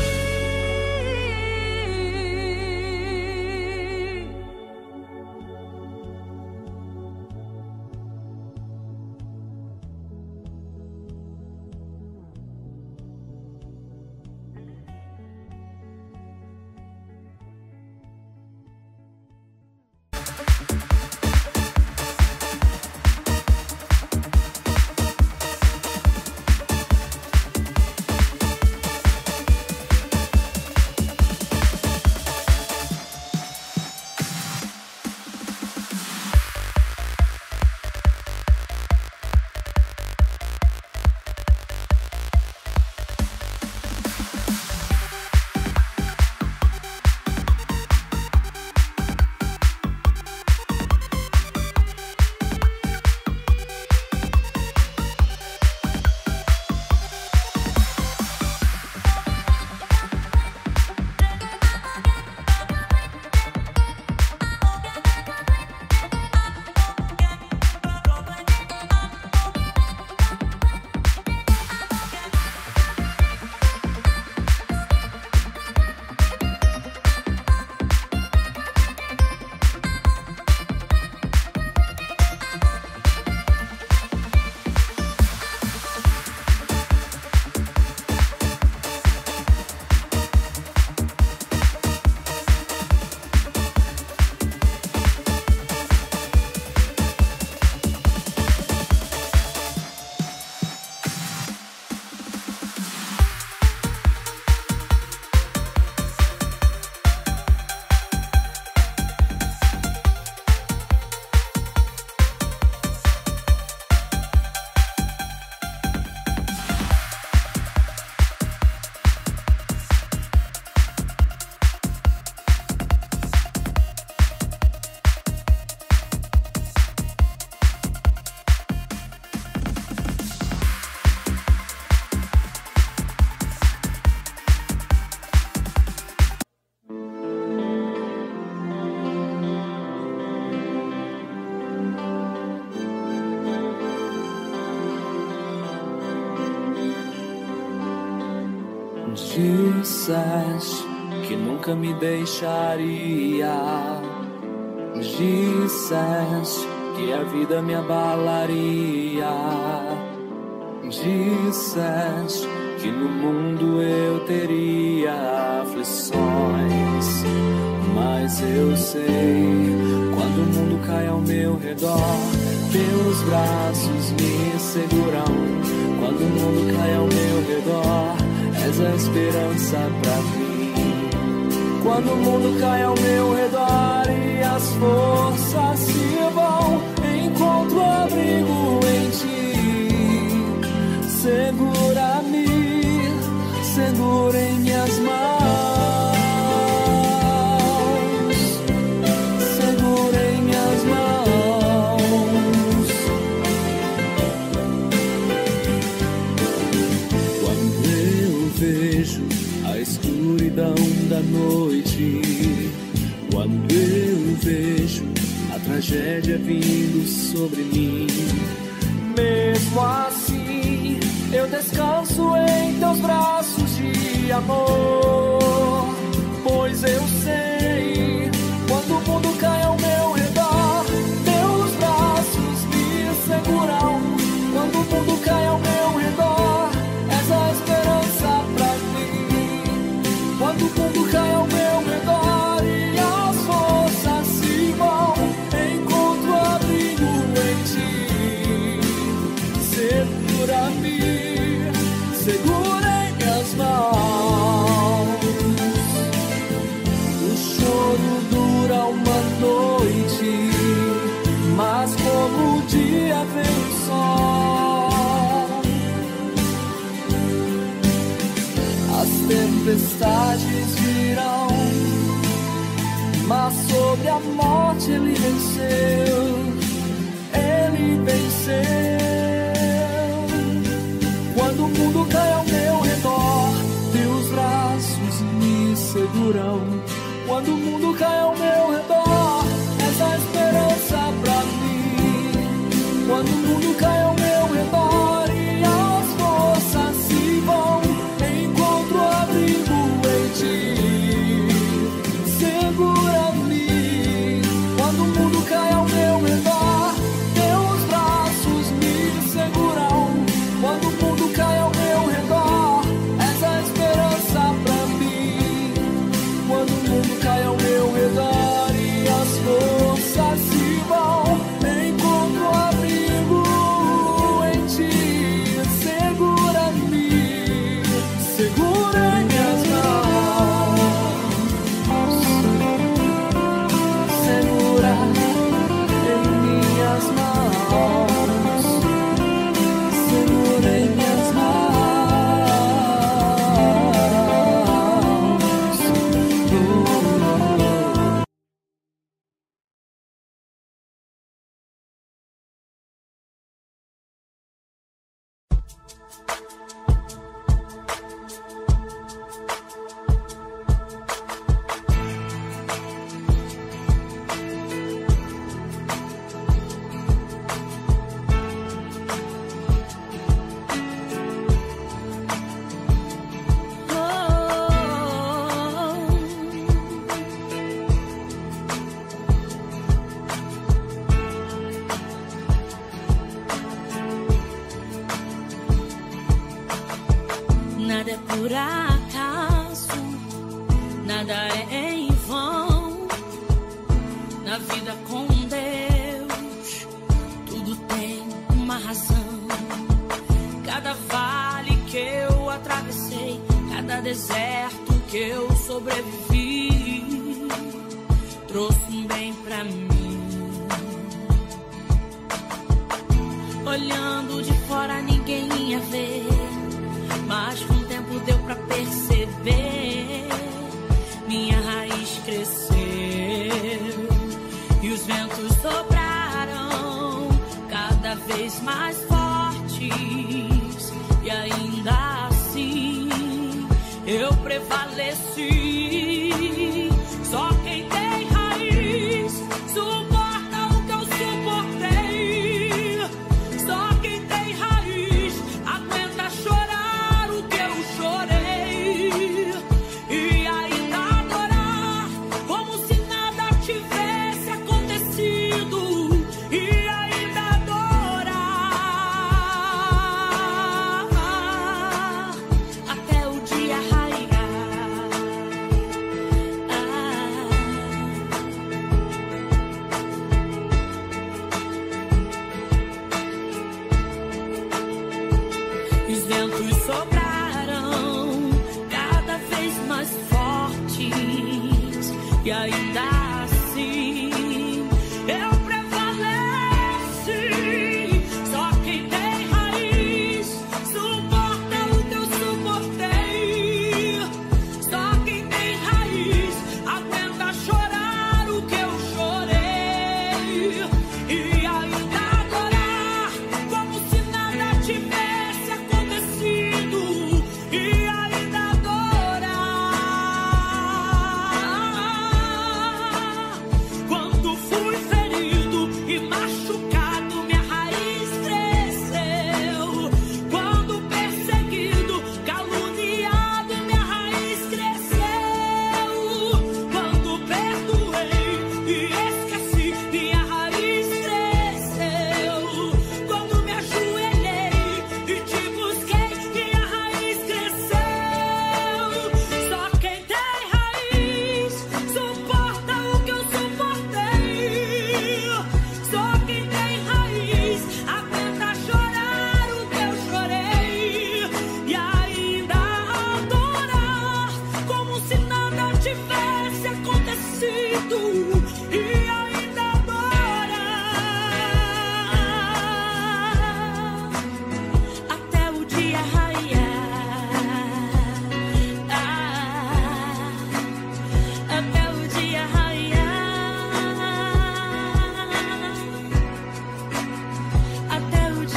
Disseste que nunca me deixaria. Disseste que a vida me abalaria. Disseste que no mundo eu teria aflições. Mas eu sei, quando o mundo cai ao meu redor, teus braços me seguram. Quando o mundo cai ao meu redor, és a esperança pra mim. Quando o mundo cai ao meu redor e as forças se vão, encontro abrigo em ti. Segura-me, segura em minhas mãos. Segura em minhas mãos. Quando eu vejo a escuridão da noite, quando eu vejo a tragédia vindo sobre mim, mesmo assim eu descanso em teus braços de amor, pois eu sei, quando o mundo cai ao meu redor, teus braços me seguram. Quando o mundo cai ao meu redor, és a esperança pra mim. Quando o mundo cai ao meu redor, tempestades virão, mas sobre a morte ele venceu, ele venceu. Quando o mundo cai ao meu redor, teus braços me seguram. Quando o mundo cai ao meu redor, essa esperança pra mim. Quando o mundo cai ao meu redor e as forças se vão, encontro abrigo em ti, segura-me. Quando o mundo cai ao meu redor, teus braços me seguram. Quando o mundo cai ao meu redor, essa esperança pra mim. Quando o mundo cai ao meu redor e as forças se vão, encontro abrigo em ti, segura-me, segura em minhas mãos, segura em minhas mãos, segura em minhas mãos. Nada é por acaso, nada é em vão. Na vida com Deus, tudo tem uma razão. Cada vale que eu atravessei, cada deserto que eu sobrevivi, trouxe um bem pra mim. Olhando de fora ninguém ia ver, mas com o tempo deu pra perceber. Minha raiz cresceu e os ventos sopraram cada vez mais fortes, e ainda assim eu prevaleci. Só quem tem raiz suporta o que eu suportei. Só quem tem raiz aguenta chorar o que eu chorei, e ainda adorar como se nada tivesse acontecido, e ainda adorar até o dia raiar. Os ventos sopraram cada vez mais fortes, e ainda assim eu prevaleci. Só quem tem raiz suporta o que eu suportei. Só quem tem raiz aguenta chorar o que eu chorei, e ainda adorar como se nada tivesse acontecido, e ainda adorar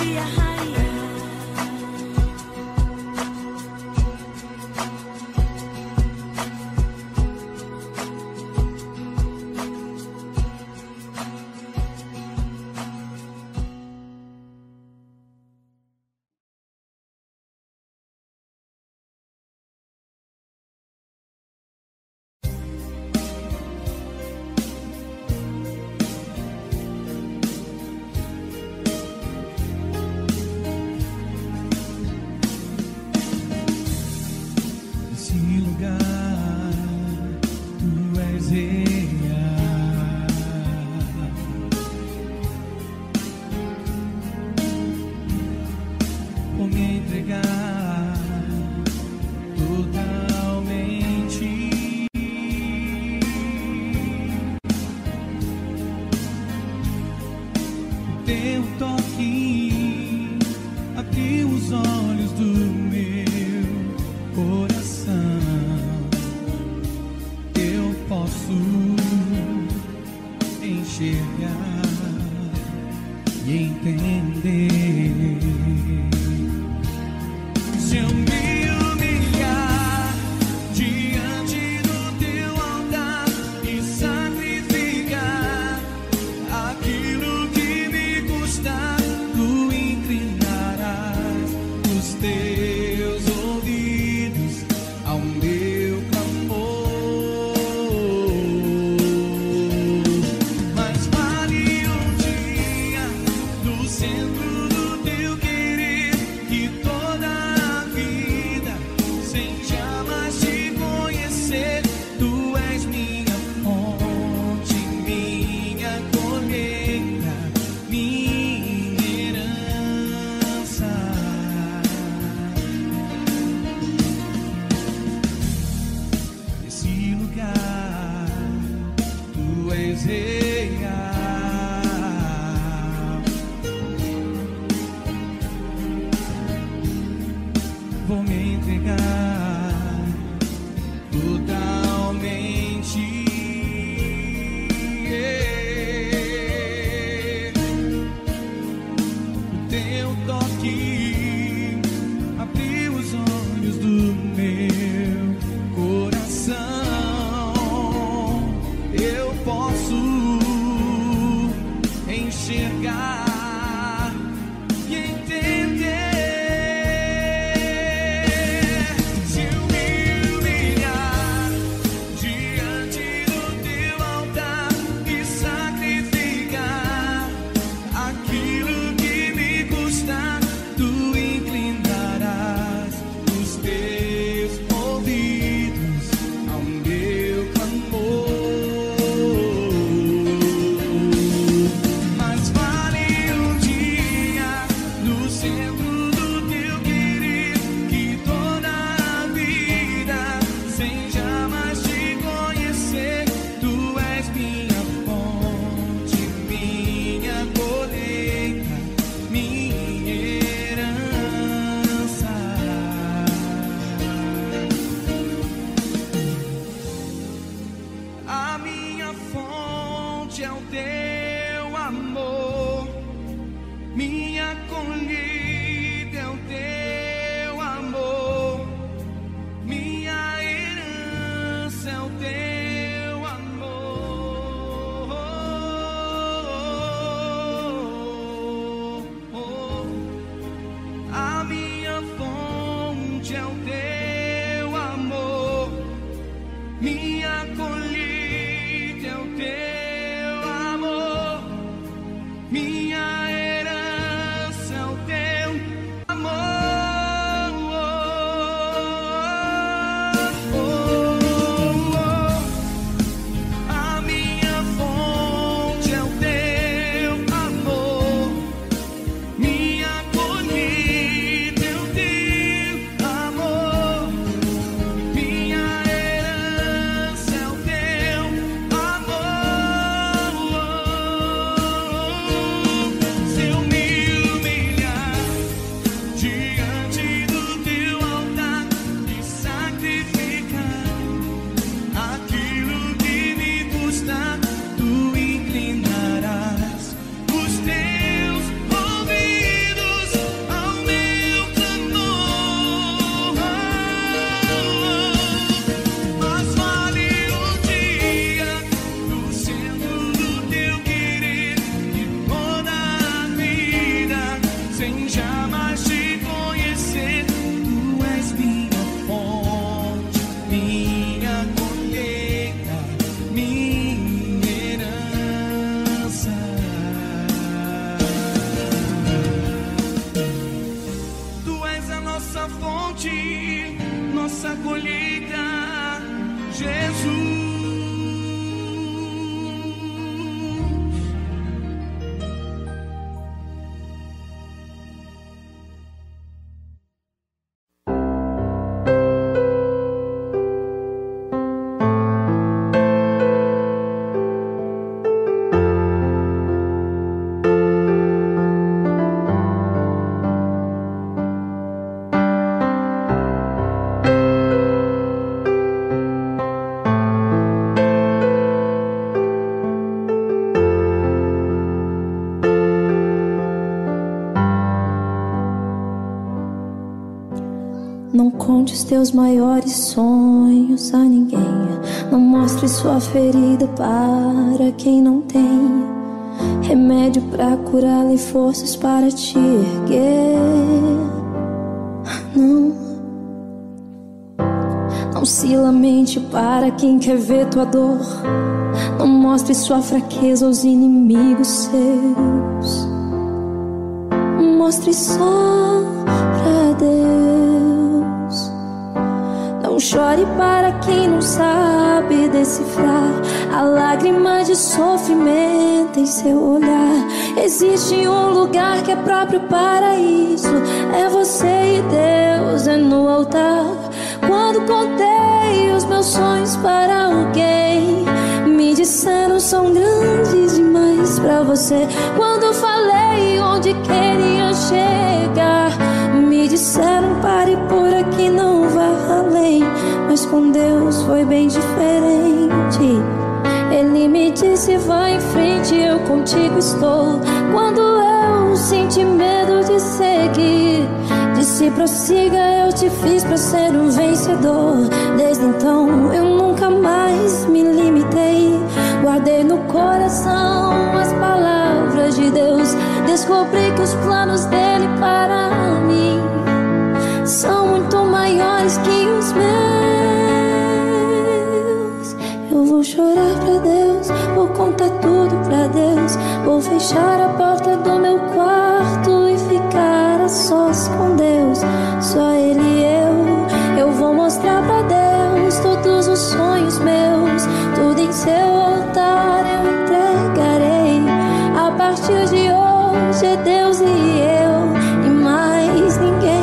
dia raiar. Minha herança é o teu amor. Não conte os teus maiores sonhos a ninguém. Não mostre sua ferida para quem não tem remédio pra curá-la e forças para te erguer. Não, não se lamente para quem quer ver tua dor. Não mostre sua fraqueza aos inimigos seus. Mostre só pra Deus. Não chore para quem não sabe decifrar a lágrima de sofrimento em seu olhar. Existe um lugar que é próprio para isso. É você e Deus, é no altar. Quando contei os meus sonhos para alguém, me disseram são grandes demais pra você. Quando falei onde queria chegar, me disseram pare por aqui, não vá além. Mas com Deus foi bem diferente. Ele me disse vai em frente, eu contigo estou. Quando eu senti medo de seguir, disse prossiga, eu te fiz pra ser um vencedor. Desde então eu nunca mais me limitei. Guardei no coração as palavras de Deus. Descobri que os planos dele para mim são muito maiores que os meus. Eu vou chorar pra Deus, vou contar tudo pra Deus. Vou fechar a porta do meu quarto e ficar a sós com Deus. Só Ele e eu. Eu vou mostrar pra Deus todos os sonhos meus. Tudo em seu altar eu entregarei. A partir de hoje é Deus e eu e mais ninguém.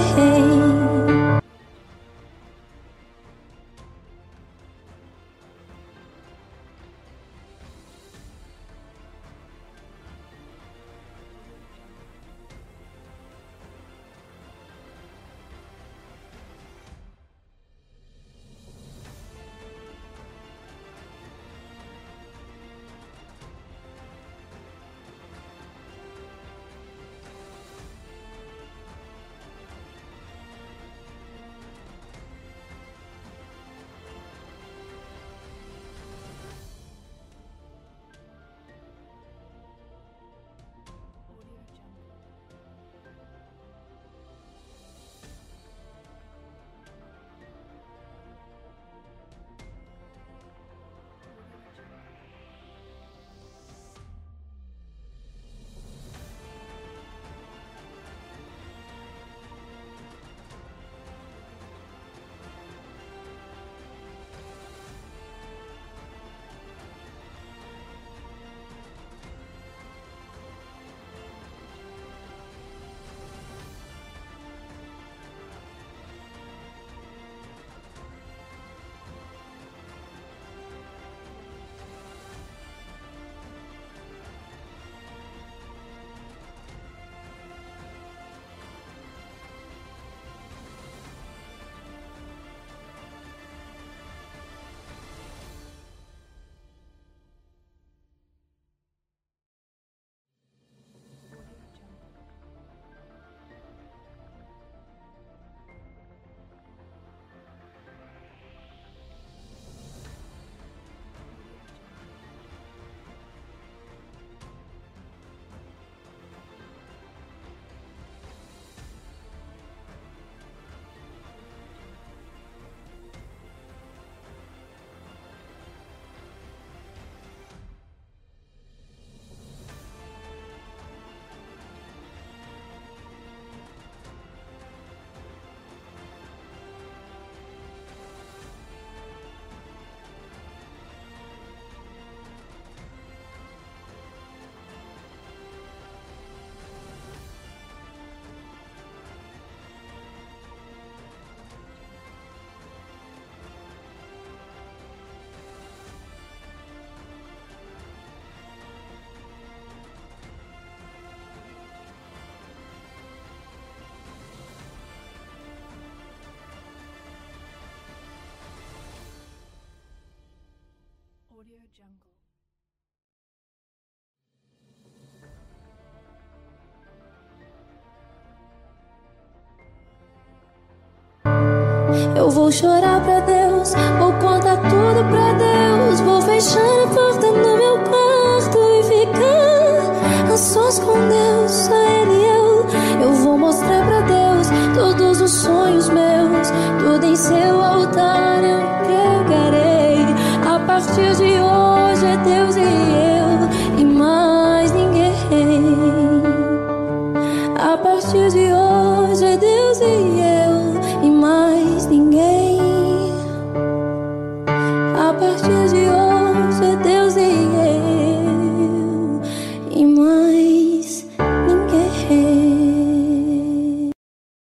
Eu vou chorar pra Deus, vou contar tudo pra Deus. Vou fechar a porta no meu quarto e ficar a sós com Deus, só Ele e eu. Eu vou mostrar pra Deus todos os sonhos meus, tudo em seu altar eu entregarei. A partir de hoje é Deus e eu e mais ninguém. A partir de hoje é Deus e eu.